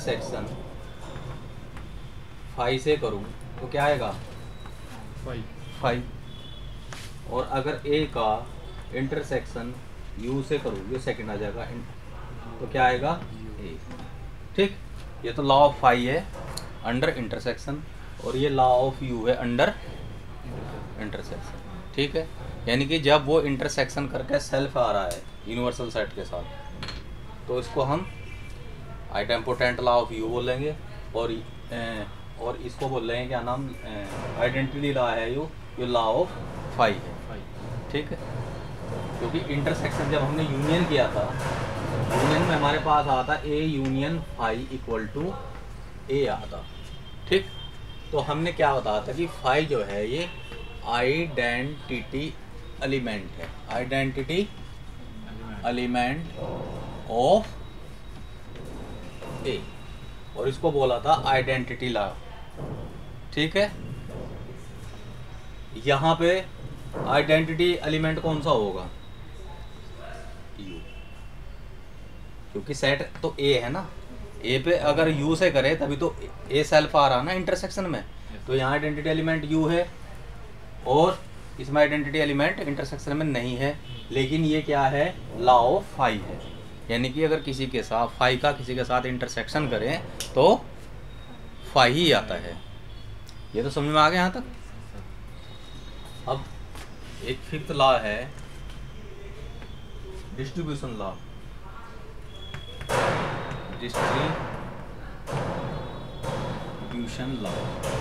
इंटरसेक्शन फाई से करूं तो क्या आएगा? फाई, और अगर ए का इंटरसेक्शन यू से करूँ, ये सेकंड आ जाएगा, तो क्या आएगा ए। ठीक, ये तो लॉ ऑफ फाई है अंडर इंटरसेक्शन, और ये लॉ ऑफ यू है अंडर इंटरसेक्शन। ठीक है, यानी कि जब वो इंटरसेक्शन करके सेल्फ आ रहा है यूनिवर्सल सेट के साथ, तो इसको हम आइडेम्पोटेंट लॉ ऑफ यू बोलेंगे, और इसको बोल रहे हैं क्या नाम, आइडेंटिटी लॉ है ये लॉ ऑफ फाई है। ठीक है, क्योंकि इंटरसेक्शन जब हमने यूनियन किया था, यूनियन में हमारे पास आता A union phi equal to A आता। ठीक, तो हमने क्या बताया था कि फाई जो है ये आइडेंटिटी एलिमेंट है, आइडेंटिटी एलिमेंट ऑफ ए, और इसको बोला था आइडेंटिटी लॉ। ठीक है, यहाँ पे आइडेंटिटी एलिमेंट कौन सा होगा, यू, क्योंकि सेट तो ए है ना, ए पे अगर यू से करे तभी तो ए सेल्फ आ रहा ना इंटरसेक्शन में, तो यहाँ आइडेंटिटी एलिमेंट यू है, और इसमें आइडेंटिटी एलिमेंट इंटरसेक्शन में नहीं है, लेकिन ये क्या है, लॉ ऑफ फाई है, यानी कि अगर किसी के साथ फाई का किसी के साथ इंटरसेक्शन करें तो फाई ही आता है। ये तो समझ में आ गया यहाँ तक। अब एक फिफ्थ लॉ है डिस्ट्रीब्यूशन लॉ, डिस्ट्रीब्यूशन लॉ,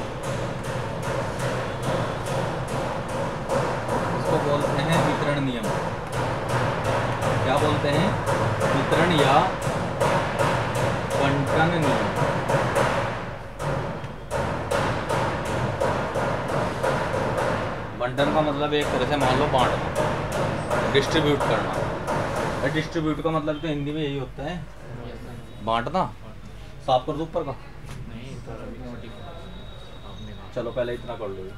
इसको बोलते हैं वितरण नियम। क्या बोलते हैं, वितरण या बंटन नियम। बंटन का मतलब एक तरह से मान लो बांटना, डिस्ट्रीब्यूट करना। डिस्ट्रीब्यूट का मतलब तो हिंदी में यही होता है, बांटना। साफ कर दो ऊपर का, नहीं तो चलो पहले इतना कर लो।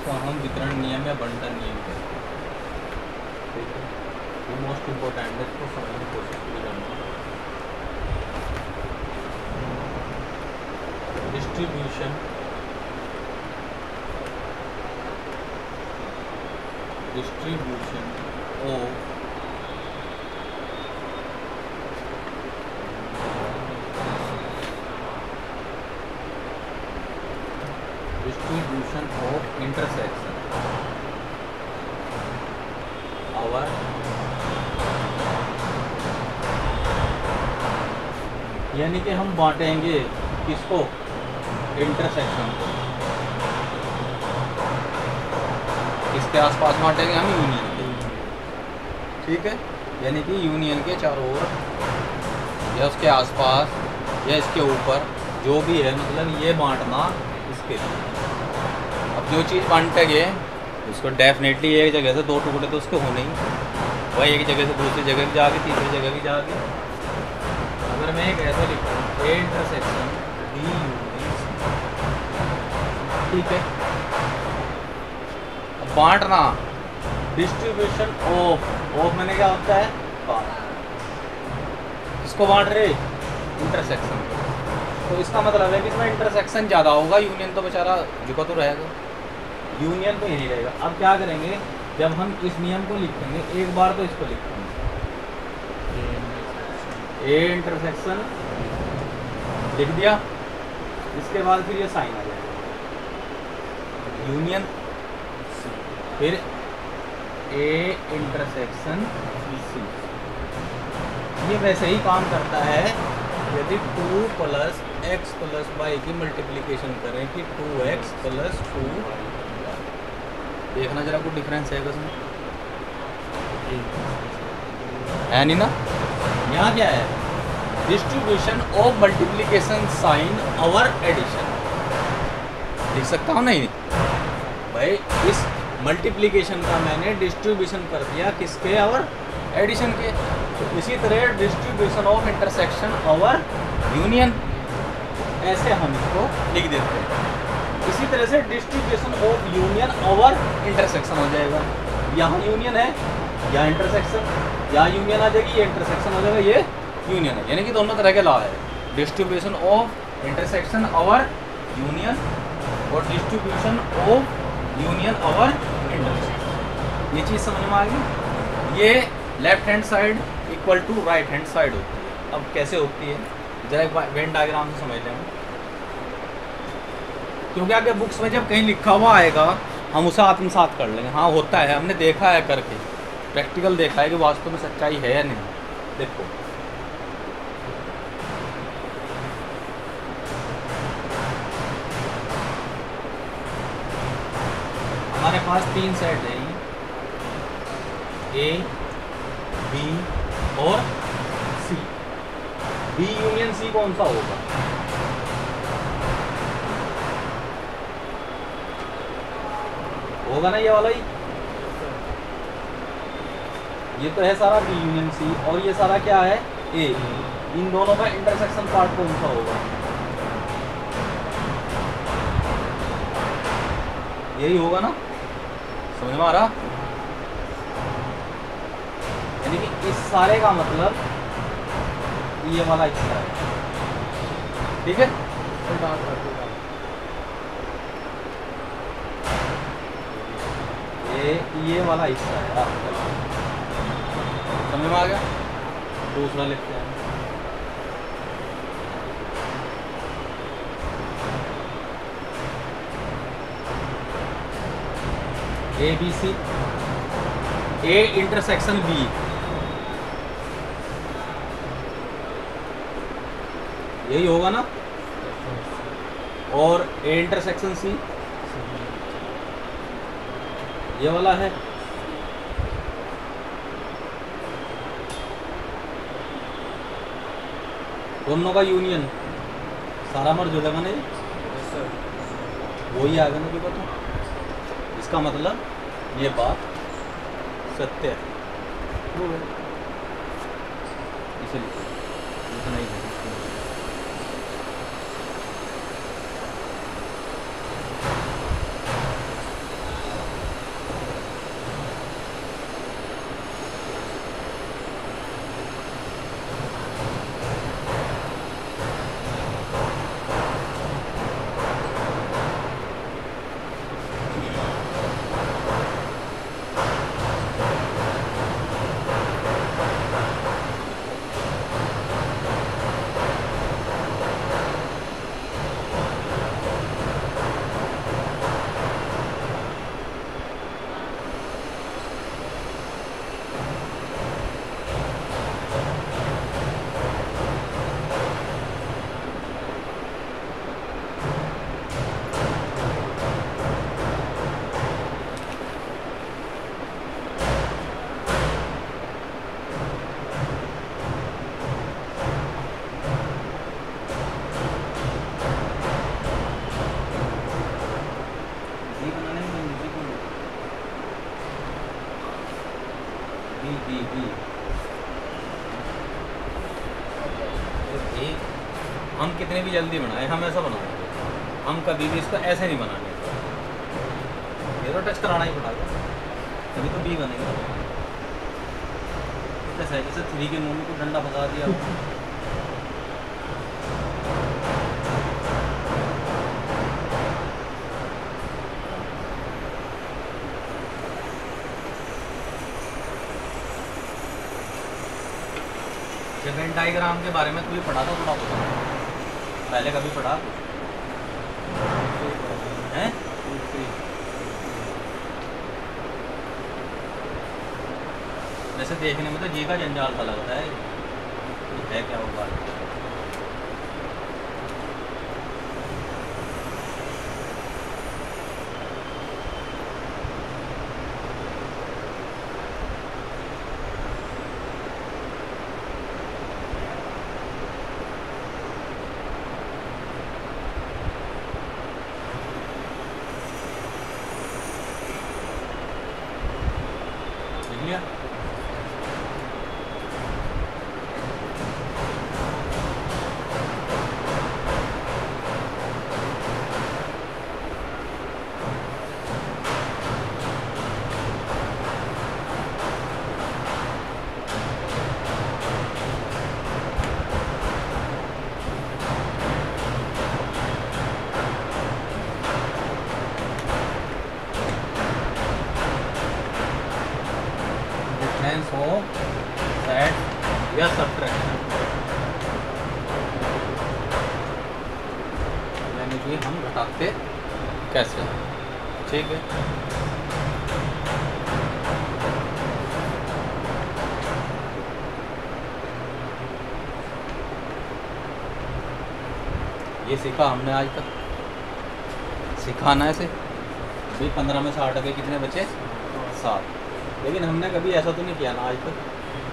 इसको हम वितरण नियम या बंटन नियम कहते हैं। ठीक है, ये मोस्ट इम्पोर्टेंट है, इसको समझने की कोशिश की करना। डिस्ट्रीब्यूशन ऑफ intersection our यानी कि हम बांटेंगे किसको, इंटरसेक्शन को, किसके आसपास बांटेंगे हम, यूनियन के। ठीक है, यानी कि यूनियन के चारों ओर या उसके आसपास या इसके ऊपर जो भी है, मतलब ये बांटना इसके लिए। अब जो चीज़ बांटेंगे उसको डेफिनेटली एक जगह से दो टुकड़े तो उसके होने ही, वही एक जगह से दूसरी जगह भी जाके तीसरी जगह भी जाके। अगर मैं एक ऐसा लिखूँ ए इंटरसेक्शन बी यूनियन, ठीक है, अब बांटना डिस्ट्रीब्यूशन ऑफ मैंने क्या होता है, किसको बांट रहे, इंटरसेक्शन को। तो इसका मतलब है कि इसमें इंटरसेक्शन ज़्यादा होगा, यूनियन तो बेचारा झुका तो रहेगा, यूनियन तो यही रहेगा। अब क्या करेंगे, जब हम इस नियम को लिखेंगे एक बार तो इसको लिखेंगे ए इंटरसेक्शन लिख दिया, इसके बाद फिर ये साइन आ जाएगा यूनियन, फिर ए इंटरसेक्शन सी। ये वैसे ही काम करता है यदि 2 + x + y की मल्टीप्लिकेशन करें कि 2x + 2, देखना जरा कुछ डिफरेंस है इसमें, है नहीं ना। यहाँ क्या है, distribution of multiplication sign over addition, लिख सकता हूँ नहीं भाई, इस मल्टीप्लिकेशन का मैंने डिस्ट्रीब्यूशन कर दिया किसके, और एडिशन के। तो इसी तरह distribution of intersection over union, ऐसे हम इसको लिख देते हैं। इसी तरह से distribution of union over intersection हो जाएगा, यहाँ यूनियन है या इंटरसेक्शन, यहाँ यूनियन आ जाएगी, ये इंटरसेक्शन हो जाएगा, ये यूनियन है। यानी कि दोनों तरह के लॉ है, distribution of intersection over union और distribution of union over intersection. ये चीज़ समझ में आ गई। ये left hand side equal to right hand side होती है। अब कैसे होती है जरा एक वेन डायग्राम से समझ लेंगे, क्योंकि आगे बुक्स में जब कहीं लिखा हुआ आएगा हम उसे आत्मसात कर लेंगे। हाँ होता है, हमने देखा है करके, प्रैक्टिकल देखा है कि वास्तव में सच्चाई है या नहीं। देखो हमारे पास 3 सेट है, ए बी और सी। बी यूनियन सी कौन सा होगा, होगा ना ये वाला ही, ये तो है सारा बी यूनियन सी, और ये सारा क्या है, ए। इन दोनों का इंटरसेक्शन पार्ट कौन सा होगा, यही होगा ना, समझ में आ रहा। यानी कि इस सारे का मतलब ये वाला हिस्सा है, ठीक है। ये वाला हिस्सा है आपका, समझ में आ गया। दूसरा लिखते हैं, A B C, A intersection B, यही होगा ना, और ए इंटरसेक्शन सी ये वाला है। दोनों का यूनियन सारा मर्ज हो जाएगा नहीं, वही आएगा ना देखो। तो इसका मतलब ये बात सत्य है, इसलिए इतना ही है। बी बी एक हम कितने भी जल्दी बनाए हम ऐसा बनाएंगे, हम कभी भी इसको ऐसे नहीं बनाने, ये तो टच कराना ही पड़ेगा तभी तो बी बनेगा। कैसा है जैसे 3 के मुंह में को डंडा फंसा दिया हो। वेन डायग्राम के बारे में कोई पढ़ा था थोड़ा बहुत पहले, कभी पढ़ा है? वैसे देखने में तो जी का जंजाल सा लगता है क्या वो बात। लिया हो सेट या सब्ट्रैक्शन, यानी कि हम घटाते कैसे, ठीक है। ये सीखा हमने आज तक, सिखाना है इसे। अभी 15 में से 8 के कितने बचे? 7। लेकिन हमने कभी ऐसा तो नहीं किया ना आज तक,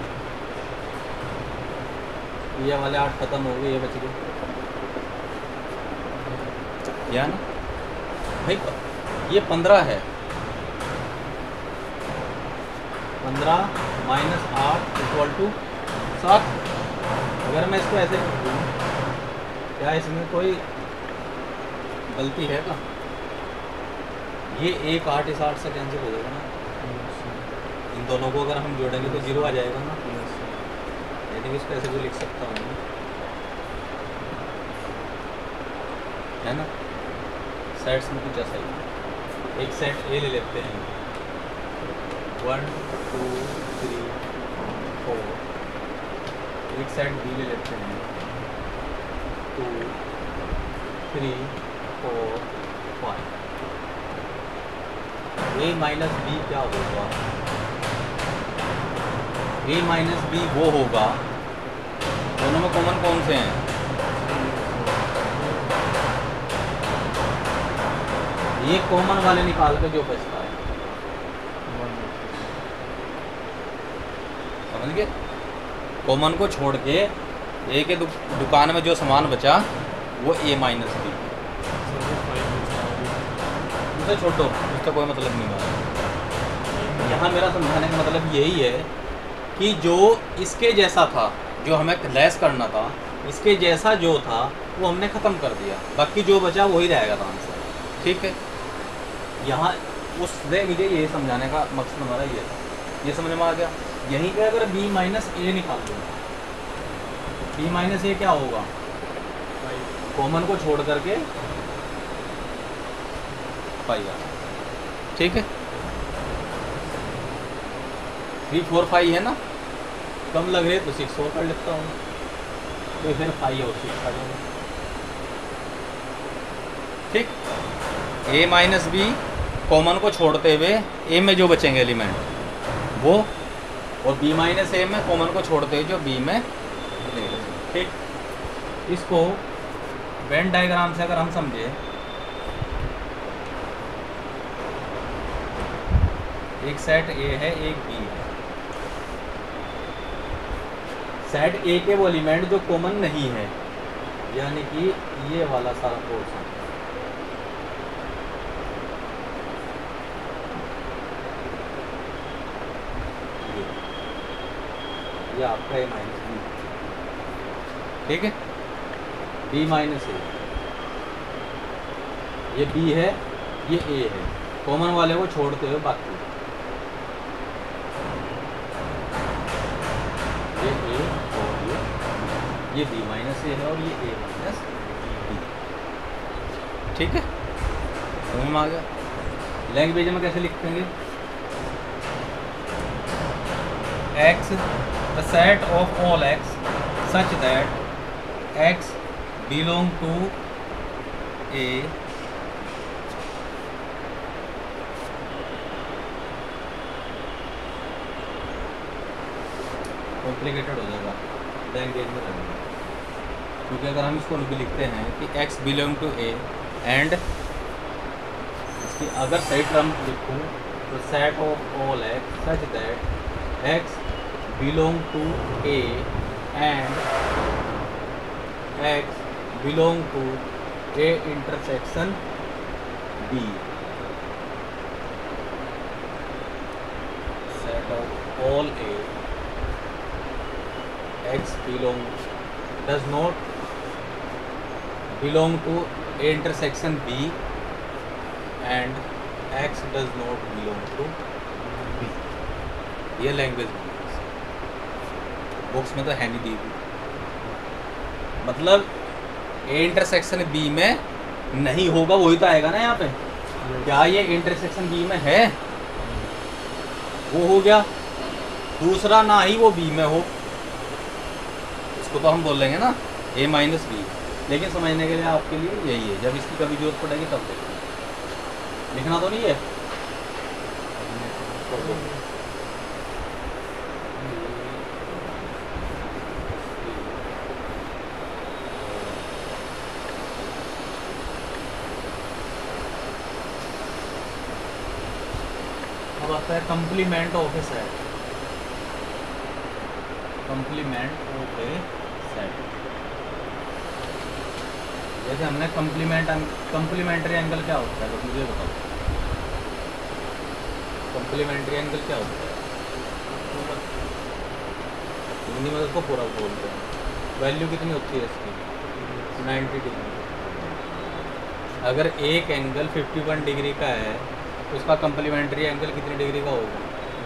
ये वाले 8 खत्म हो गए, ये बच गए, या ना भाई। ये 15 है, 15 माइनस 8 इक्वल टू 7। अगर मैं इसको ऐसे कर दूँ, क्या इसमें कोई गलती है क्या? ये 1 8 इस 8 से कैंसिल हो जाएगा ना, इन दोनों को अगर हम जोड़ेंगे तो 0 आ जाएगा ना। यानी कि इसको ऐसे भी लिख सकता हूँ, है ना। सेट्स में कुछ ऐसा ही, एक सेट ए ले लेते हैं, 1 2 3 4। एक सेट बी ले लेते हैं, 2 3 4 5। ए माइनस बी क्या होगा? ए माइनस बी वो होगा, दोनों में कॉमन कौन से हैं? ये कॉमन वाले निकाल के जो बचता है, समझ गए? कॉमन को छोड़ के ए के दुकान में जो सामान बचा वो ए माइनस बी, उसे छोड़ो, उसका कोई मतलब नहीं हुआ। यहाँ मेरा समझाने का मतलब यही है कि जो इसके जैसा था, जो हमें लेस करना था, इसके जैसा जो था वो हमने ख़त्म कर दिया, बाकी जो बचा वही रहेगा आंसर, ठीक है। यहाँ उससे मुझे ये समझाने का मकसद हमारा ये था, ये समझ में आ गया। यहीं पे अगर b माइनस ए निकाल दो, b माइनस ए क्या होगा? कॉमन को छोड़ करके पाइएगा, ठीक है। 3 4 5 है ना, कम लग रहे तो 6 और कर लेता हूँ, तो फिर 5 और 6 आ जाएगा, ठीक। a माइनस बी कॉमन को छोड़ते हुए a में जो बचेंगे एलिमेंट वो, और b माइनस ए में कॉमन को छोड़ते हुए जो b में, ठीक। इसको वेन डायग्राम से अगर हम समझे, एक सेट ए है एक बी है, सेट ए के वो एलिमेंट जो कॉमन नहीं है, यानी कि ये वाला सारा पोर्शन, ये आपका ए माइनस बी, ठीक है, बी माइनस ए, ये बी है, ये ए है, कॉमन वाले को छोड़ते हुए बाकी ये ए और ये बी माइनस ए है और ये ए माइनस बी, ठीक है, समझ में आ गया। लैंग्वेज में कैसे लिखेंगे, x the set of all x such that x belong to a complicated हो जाएगा लैंग्वेज में रहेगा, क्योंकि अगर हम इसको लिखते हैं कि x belong to a and इसकी अगर सही टर्म लिखूँ तो set of all x such that x belong to a and x belong to a intersection b, set of all a x does not belong to a intersection b and x does not belong to b, ये language books में तो है नहीं दी हुई, मतलब ए intersection B में नहीं होगा वही तो आएगा ना यहाँ पे, क्या ये इंटरसेक्शन बी में है, वो हो गया, दूसरा ना ही वो बी में हो, इसको तो हम बोल लेंगे ना ए माइनस बी, लेकिन समझने के लिए आपके लिए यही है, जब इसकी कभी जरूरत पड़ेगी तब देखना, लिखना तो नहीं है। अब आता है complement of A set, complement of A set, जैसे हमने कंप्लीमेंट्री एंगल क्या होता है, तो मुझे बताओ कंप्लीमेंट्री एंगल क्या होता है, हिंदी में उसको पूरा बोलते हैं, वैल्यू कितनी होती है इसकी 90 डिग्री, अगर एक एंगल 51 डिग्री का है तो उसका कंप्लीमेंट्री एंगल कितनी डिग्री का होगा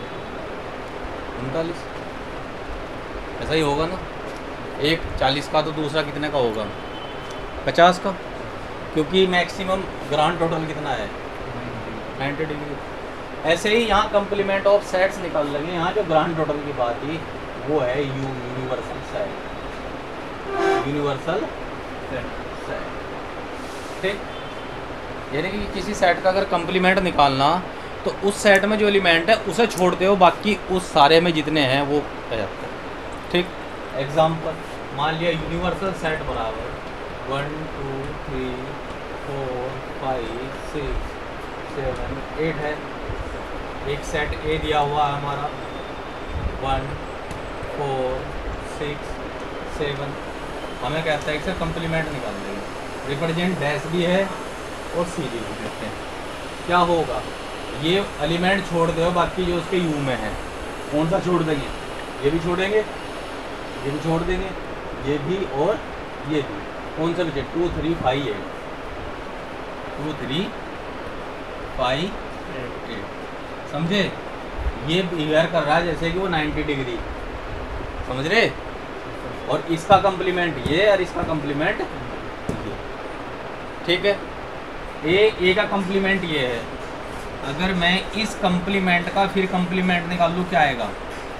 39, ऐसा ही होगा ना, एक 40 का तो दूसरा कितने का होगा 50 का, क्योंकि मैक्सिमम ग्रांड टोटल कितना है 90 डिग्री। ऐसे ही यहाँ कंप्लीमेंट ऑफ सेट्स निकाल लेंगे, यहाँ जो ग्रांड टोटल की बात थी वो है यूनिवर्सल सेट, यूनिवर्सल सेट, ठीक, यानी कि किसी सेट का अगर कंप्लीमेंट निकालना तो उस सेट में जो एलिमेंट है उसे छोड़ते हो, बाकी उस सारे में जितने हैं वो आ जाते हैं, ठीक। एग्जाम्पल मान लिया यूनिवर्सल सेट बराबर 1 2 3 4 5 6 7 8 है, एक सेट ए दिया हुआ है हमारा 1 4 6 7, हमें कहता है इसे कंप्लीमेंट निकाल देंगे, रिप्रेजेंट डैश भी है और सी भी देते हैं, क्या होगा ये एलिमेंट छोड़ दो, बाकी जो उसके यू में है कौन सा छोड़ देंगे, ये भी छोड़ेंगे, ये भी छोड़ देंगे, ये भी और ये भी, कौन सा बचे 2 3 5 8, 2 3 5 8, समझे, ये बिहेवियर कर रहा है जैसे कि वो 90 डिग्री, समझ रहे, और इसका कंप्लीमेंट ये और इसका कंप्लीमेंट ये, ठीक है। ए का कंप्लीमेंट ये है, अगर मैं इस कंप्लीमेंट का फिर कंप्लीमेंट निकाल लूँ क्या आएगा,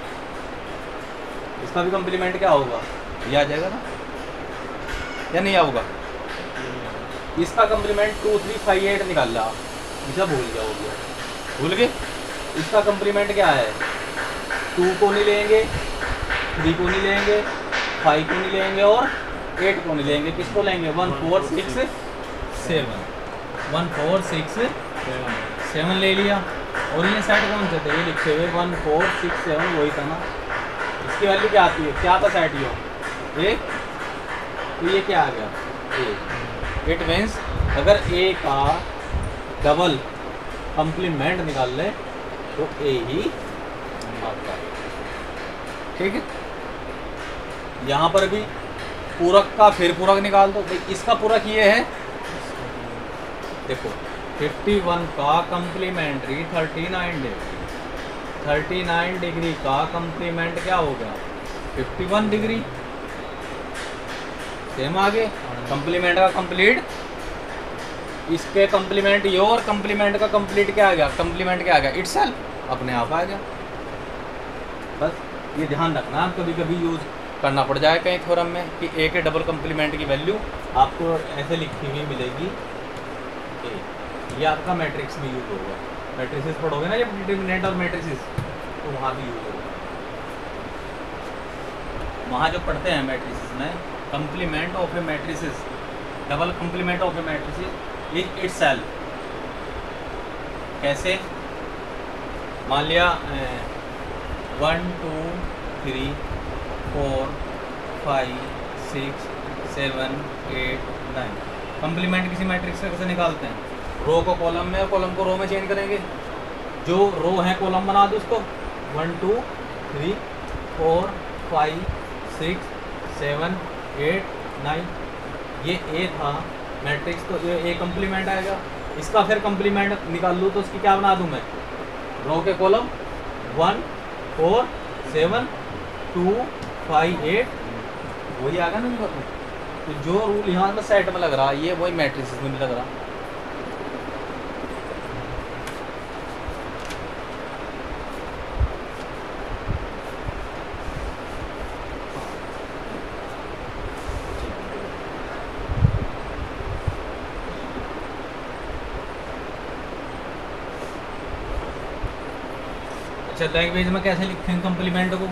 इसका भी कंप्लीमेंट क्या होगा, ये आ जाएगा ना या नहीं आऊगा, इसका कंप्लीमेंट 2 3 5 8 निकाल ला, इसे भूल जाओगे, भूल गए, इसका कंप्लीमेंट क्या है 2 को नहीं लेंगे, 3 को नहीं लेंगे, 5 को नहीं लेंगे और 8 को नहीं लेंगे, किसको लेंगे 1 4 6 7, 1 4 6 7 ले लिया, और ये सेट कौन से थे ये लिखे हुए 1 4 6 7 वही था ना, इसकी वैल्यू क्या आती है, क्या था सेट यो ए, तो ये क्या आ गया ए, इट मीन्स अगर ए का डबल कंप्लीमेंट निकाल ले तो ए ही आता है, ठीक है। यहाँ पर भी पूरक का फिर पूरक निकाल दो भाई। इसका पूरक ये है, देखो 51 का कंप्लीमेंट्री 39 डिग्री, 39 डिग्री का कंप्लीमेंट क्या हो गया 51 डिग्री। सेम आगे कंप्लीमेंट का कंप्लीट, इसके कंप्लीमेंट ये और कंप्लीमेंट का कंप्लीट क्या आ गया, कंप्लीमेंट क्या आ गया इटसेल्फ, अपने आप आ गया। बस ये ध्यान रखना, आप कभी कभी यूज़ करना पड़ जाए कहीं थ्योरम में कि ए के डबल कंप्लीमेंट की वैल्यू आपको ऐसे लिखी हुई मिलेगी ए, ये आपका मैट्रिक्स में यूज होगा। मैट्रिसेस पढ़ोगे ना जब डिटरमिनेंट और मैट्रिसेस, तो वहाँ भी यूज होगा। वहाँ जो पढ़ते हैं मैट्रिसेस में complement of a matrices, double complement of a matrices is itself. कैसे, मान लिया 1 2 3 4 5 6 7 8 9, कंप्लीमेंट किसी मैट्रिक्स का कैसे निकालते हैं, रो को कॉलम में और कॉलम को रो में चेंज करेंगे। जो रो है कॉलम बना दो उसको 1 2 3 4 5 6 7 8 9, ये ए था मैट्रिक्स, तो ये ए कंप्लीमेंट आएगा। इसका फिर कंप्लीमेंट निकाल लूँ तो उसकी क्या बना दूँ मैं, रो के कॉलम 1 4 7 2 5 8, वही आएगा ना निकाल। तो जो रूल यहाँ में सेट में लग रहा है ये वही मैट्रिक्स में भी लग रहा। अच्छा, लैंग्वेज में कैसे लिखेंगे कंप्लीमेंट को,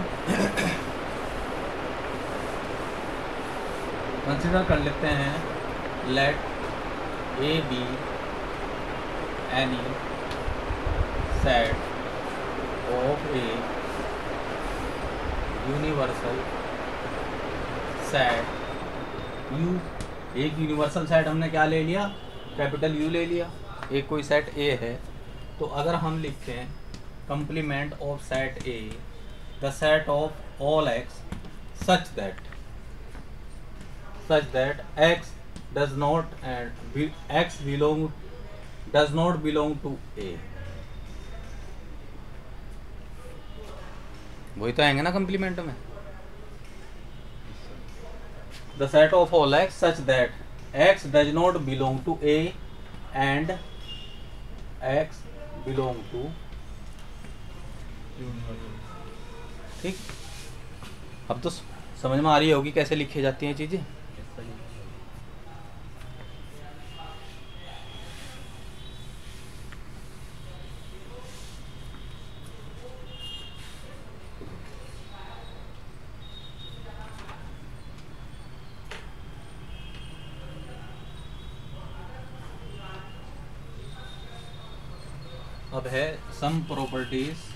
कंसिडर कर लेते हैं। Let A be any set of a universal set U. एक यूनिवर्सल सेट हमने क्या ले लिया, कैपिटल यू ले लिया। एक कोई सेट ए है, तो अगर हम लिखें complement of set A, the set of all x such that x does not x does not belong to A, वही तो आएंगे ना कंप्लीमेंट में। the set of all x such that x does not belong to A and x belong to, ठीक। अब तो समझ में आ रही होगी कैसे लिखी जाती हैं चीजें। अब है सम प्रॉपर्टीज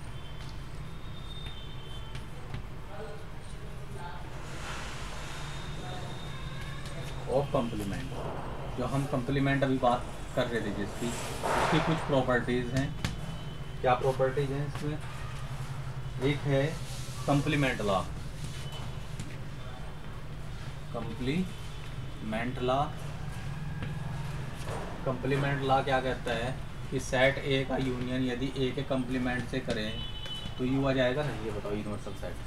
ऑफ कंप्लीमेंट। जो हम कंप्लीमेंट अभी बात कर रहे थे जिसकी, उसकी कुछ प्रॉपर्टीज़ हैं। क्या प्रॉपर्टीज़ हैं इसमें, एक है complement law. Complement law, complement law क्या कहता है कि सेट ए का यूनियन यदि ए के कंप्लीमेंट से करें तो यू आ जाएगा ना। ये बताओ यूनिवर्सल सेट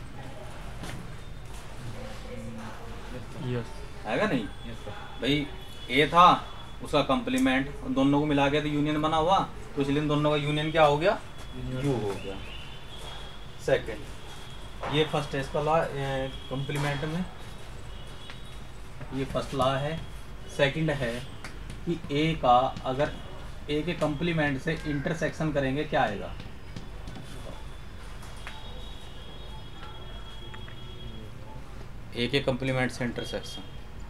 यस आएगा नहीं। भाई ए था, उसका कंप्लीमेंट, दोनों को मिला के तो यूनियन बना हुआ, तो इसलिए दोनों का यूनियन क्या हो गया, यू हो गया। सेकंड, ये फर्स्ट है इसका लॉ कंप्लीमेंट में, ये फर्स्ट लॉ है। सेकंड है कि ए का अगर ए के कंप्लीमेंट से इंटरसेक्शन करेंगे क्या आएगा, ए के कंप्लीमेंट से इंटरसेक्शन।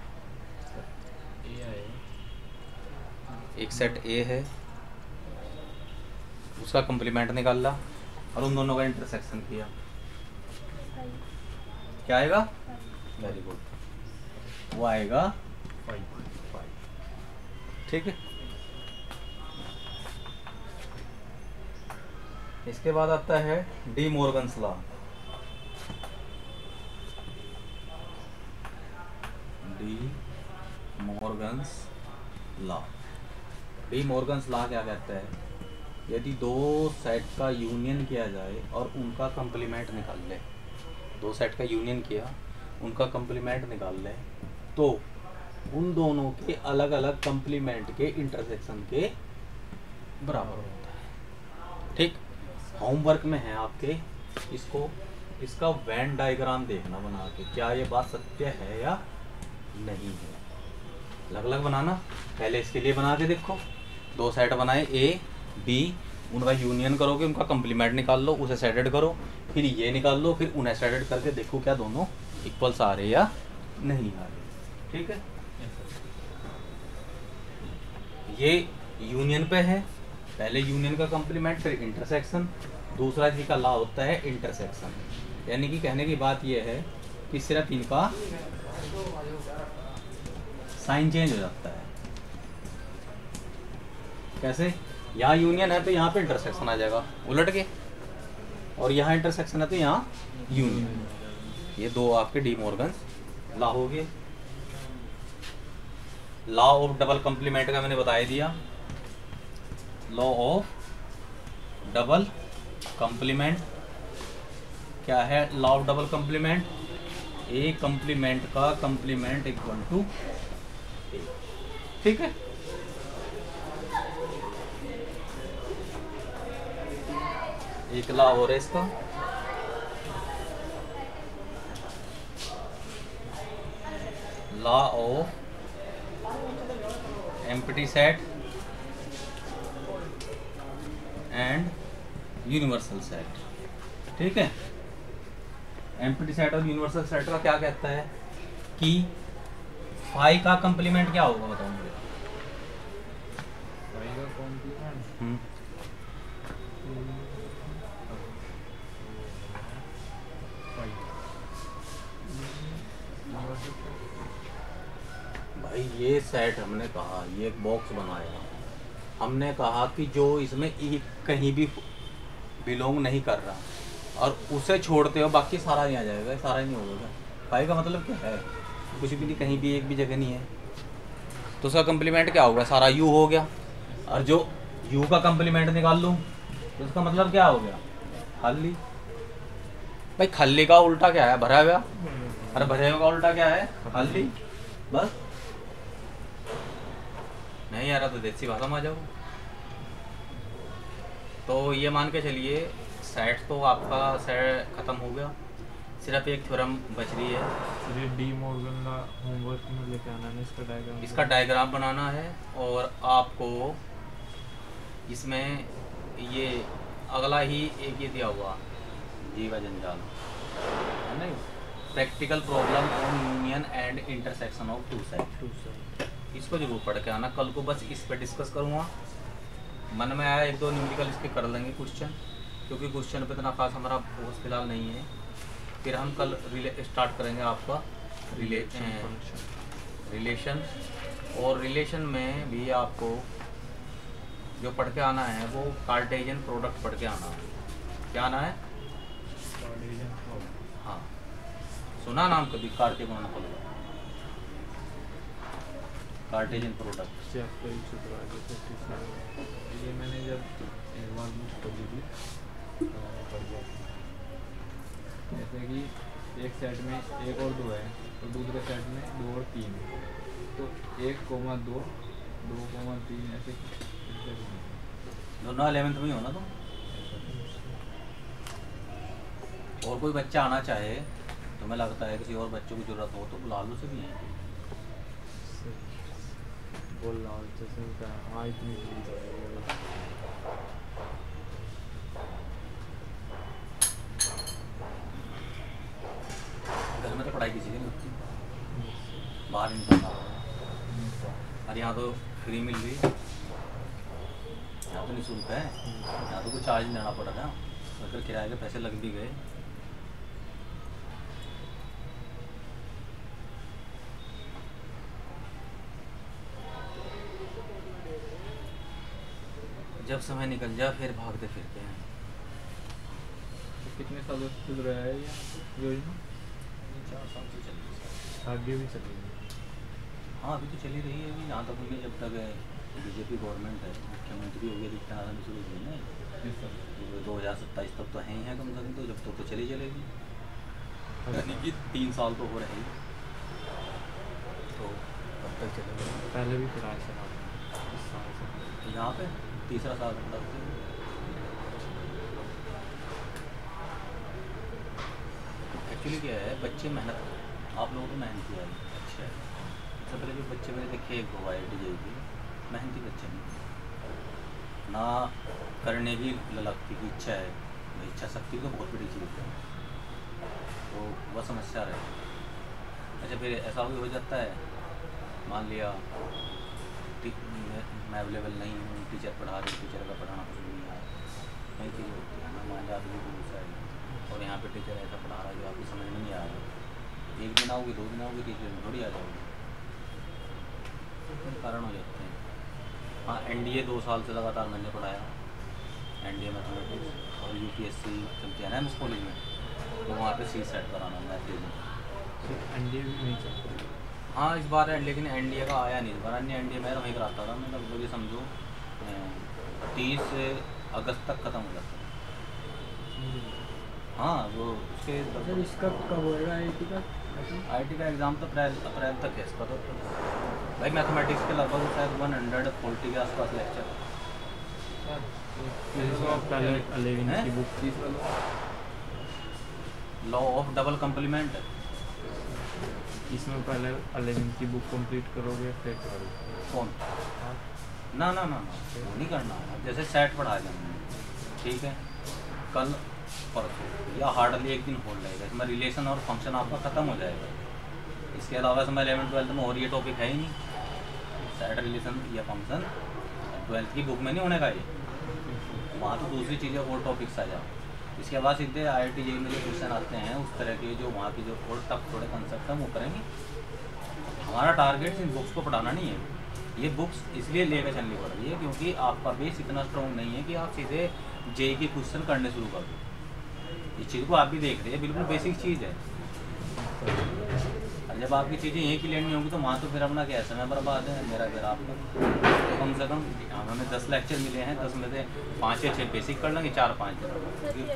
एक सेट ए है, उसका कंप्लीमेंट निकाला और उन दोनों का इंटरसेक्शन किया, क्या आएगा, वेरी गुड, वो आएगा 5.5। ठीक है। इसके बाद आता है De Morgan's law. Law. De Morgan's law क्या कहता है, यदि दो सेट का यूनियन किया जाए और उनका कंप्लीमेंट निकाल ले, दो सेट का यूनियन किया, उनका कंप्लीमेंट निकाल ले, तो उन दोनों के अलग अलग कंप्लीमेंट के इंटरसेक्शन के बराबर होता है। ठीक, होमवर्क में है आपके, इसको इसका वेन डायग्राम देखना बना के, क्या ये बात सत्य है या नहीं है। अलग अलग बनाना, पहले इसके लिए बना के देखो, दो सेट बनाए ए बी, उनका यूनियन करोगे, उनका कंप्लीमेंट निकाल लो, उसे सेटेड करो, फिर ये निकाल लो, फिर उन्हें सेटेड करके देखो क्या दोनों इक्वल्स आ रहे या नहीं आ रहे। ठीक है, ये यूनियन पे है, पहले यूनियन का कंप्लीमेंट फिर इंटरसेक्शन, दूसरा जी का लॉ होता है इंटरसेक्शन। यानी कि कहने की बात यह है कि सिर्फ इनका साइन चेंज हो जाता है। कैसे, यहाँ यूनियन है तो यहाँ पे इंटरसेक्शन आ जाएगा उलट के, और यहाँ इंटरसेक्शन है तो यहाँ यूनियन। ये दो आपके डी मॉर्गन्स लॉ हो गए। लॉ ऑफ डबल कंप्लीमेंट का मैंने बता दिया। लॉ ऑफ डबल कंप्लीमेंट क्या है? Law of double complement, A complement का कंप्लीमेंट इक्वल टू ए। ठीक है, एक लॉ और है इसका, law of empty set and universal set. ठीक है, एम्प्टी सेट और यूनिवर्सल सेट का क्या कहता है कि फाई का कंप्लीमेंट क्या होगा, बताओ मुझे। फाई का कंप्लीमेंट भाई ये सेट हमने कहा, ये एक बॉक्स बनाया, हमने कहा कि जो इसमें ई कहीं भी बिलोंग नहीं कर रहा और उसे छोड़ते हो बाकी सारा नहीं आ जाएगा, सारा ही नहीं होगा। फाई का मतलब क्या है? कुछ भी नहीं, कहीं भी एक भी जगह नहीं है, तो उसका कंप्लीमेंट क्या होगा? सारा यू हो गया। और जो यू का कंप्लीमेंट निकाल लूँ तो उसका मतलब क्या हो गया? खाली। भाई खाली का उल्टा क्या है? भरा हुआ। अरे भरे हुए का उल्टा क्या है? खाली। बस नहीं आ रहा तो देसी भाषा में आ जाओ। तो ये मान के चलिए सेट तो आपका सेट खत्म हो गया, सिर्फ एक थ्योरम बच रही है। ये डी मॉर्गन का होमवर्क में लेके आना है, इसका डायग्राम, इसका डायग्राम बनाना है और आपको इसमें ये अगला ही एक ये दिया हुआ जीवा जंजाल है नहीं, practical problem on union and intersection of two set. इसको जरूर पढ़ के आना, कल को बस इस पे डिस्कस करूँगा। मन में आया एक दो न्यूमेरिकल इसके कर लेंगे क्वेश्चन, क्योंकि क्वेश्चन पे इतना खास हमारा फोकस फिलहाल नहीं है। फिर हम कल स्टार्ट करेंगे आपका रिलेशन, और रिलेशन में भी आपको जो पढ़ के आना है वो कार्टेशियन प्रोडक्ट पढ़ के आना है। क्या आना है? हाँ, सुना नाम कभी? Cartesian product. ये मैंने जब एक बार बुक पढ़ी थी जैसे कि एक सेट में 1 और 2 है और दूसरे सेट में 2 और 3 है, तो 1,2 2,3 ऐसे दोनों 11th में ही हो ना तुम? और कोई बच्चा आना चाहे, तुम्हें लगता है किसी और बच्चों की जरूरत हो तो बुला लो, से भी है बोल रहा हूँ जैसे उनका। हाँ, इतनी घर में तो पढ़ाई किसी की नहीं होती, बाहर ही निकलना होगा। और यहाँ तो फ्री मिल रही, यहाँ तो निःशुल्क है, यहाँ तो कुछ चार्ज नहीं देना पड़ रहा, अगर किराए के पैसे लग भी गए। जब समय निकल जाए फिर भागते फिरते हैं। तो कितने सालों से चल रहा है ये योजना? 4 साल से चल रही है। आगे भी चलेगी? हाँ अभी तो चली रही है अभी, जहाँ तक मुझे, जब तक बीजेपी गवर्नमेंट है, मुख्यमंत्री योगी आदित्यनाथ शुरू हुई ना, तो 2027 तक तो है ही है कम से कम, तो जब तक तो चली चलेगी, यानी कि 3 साल तो हो रहे ही, तो तब तक चलेगा। पहले भी पढ़ाया सर आपने इस साल से? यहाँ पे तीसरा साल लगते हैं। एक्चुअली क्या है, बच्चे मेहनत, आप लोगों को मेहनती है, अच्छा है। सबसे पहले जो बच्चे मैंने देखे एक IIT JEE मेहनती बच्चे नहीं, ना करने की लगती की इच्छा है, इच्छा शक्ति तो बहुत बड़ी चीज़ है, तो वह समस्या रहे। अच्छा फिर ऐसा भी हो जाता है, मान लिया मैं अवेलेबल नहीं हूँ, टीचर पढ़ा रही, टीचर का पढ़ाना पसंद नहीं आ रहा, कई चीज़ें होती है ना, मान लिया आपकी दूर से आई और यहाँ पे टीचर ऐसा पढ़ा रहा है जो आपकी समझ में नहीं आ रहा, एक दिन आओगे 2 दिन आओगे, टीचर थोड़ी आ जाओगे, तो कारण हो जाते हैं। हाँ NDA 2 साल से लगातार मैंने पढ़ाया, NDA मैथमेटिक्स, और UPSC चलती है ना एमएस कॉलेज में, तो वहाँ पे CSET कराना मैथ में। NDA भी नहीं चलता? हाँ इस बार है, लेकिन NDA का आया नहीं इस बार, अन्य NDA मैं वहीं कराता था, मतलब ये समझो 30 अगस्त तक ख़त्म हो जाता है। हाँ वो उसके सर इसका कब होएगा IIT का एग्ज़ाम तो अप्रैल तक है इसका, तो भाई मैथमेटिक्स के लगभग शायद 140 के आसपास लेक्चर। पहले 11 की book law of double complement, इसमें पहले 11 की बुक कंप्लीट करोगे फिर करोगे? कौन? ना ना ना ना वो नहीं करना है, जैसे सेट पढ़ा लिया हमने, ठीक है, कल परसों या हार्डली एक दिन होल्ड रहेगा, इसमें रिलेशन और फंक्शन आपका ख़त्म हो जाएगा। इसके अलावा इसमें 11th 12th में और ये टॉपिक है ही नहीं, सेट रिलेशन या फंक्शन 12th की बुक में नहीं होने का ये, वहाँ तो दूसरी चीज़ें और टॉपिक्स आ जाओ। इसके बाद सीधे IIT JEE में जो क्वेश्चन आते हैं उस तरह के, जो वहाँ की जो और टफ थोड़े कंसेप्ट हैं वो करेंगे। हमारा टारगेट इन बुक्स को पढ़ाना नहीं है, ये बुक्स इसलिए लेकर चलनी पड़ रही है क्योंकि आपका बेस इतना स्ट्रॉन्ग नहीं है कि आप सीधे JEE के क्वेश्चन करने शुरू कर दो। इस चीज़ को आप भी देख रहे हैं, बिल्कुल बेसिक चीज़ है, और जब आपकी चीज़ें यहीं क्लियर नहीं होंगी तो वहाँ तो फिर अपना क्या समय बर्बाद है, मेरा फिर आपका। तो कम से कम हमें 10 लेक्चर मिले हैं, 10 में से 5 या 6 बेसिक कर लेंगे, 4-5 दिन।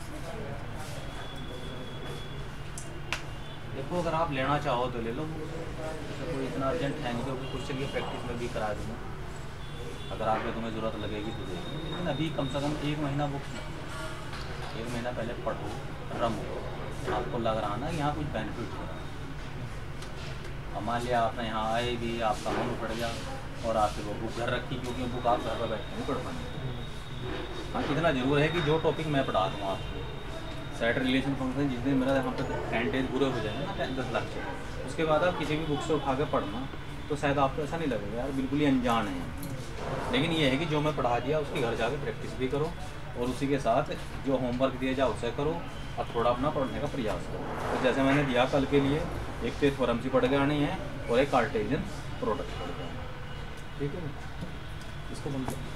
देखो अगर आप लेना चाहो तो ले लो, तो कोई इतना अर्जेंट है नहीं, क्योंकि कुछ चलिए प्रैक्टिस में भी करा दूँगा, अगर आपको तुम्हें ज़रूरत लगेगी तो देखो, लेकिन अभी कम से कम 1 महीना बुक 1 महीना पहले पढ़ो, रमो, आपको लग रहा ना यहाँ कुछ बेनिफिट है। अब मान लिया आपने यहाँ आए भी, आपका मन पड़ गया और आपने वो बुक घर रखी, क्योंकि बुक आप घर पर बैठ नहीं पढ़ पाएंगे। हाँ इतना जरूर है कि जो टॉपिक मैं पढ़ा दूँगा आपको, सेट रिलेशन फंक्शन, जिस दिन मेरा यहाँ पर 10 डेज पूरे हो जाएंगे ना, 10 लाख से, उसके बाद आप किसी भी बुक से उठा के पढ़ना तो शायद आपको ऐसा नहीं लगेगा यार बिल्कुल ही अनजान है। लेकिन ये है कि जो मैं पढ़ा दिया उसके घर जाके प्रैक्टिस भी करो, और उसी के साथ जो होमवर्क दिया जाए उसे करो, और थोड़ा अपना पढ़ने का प्रयास करो। तो जैसे मैंने दिया कल के लिए, एक तो थ्योरम सी पढ़ के आनी है और एक कार्टेशियन प्रोडक्ट पढ़ के आना है, ठीक है, इसको बंद करो।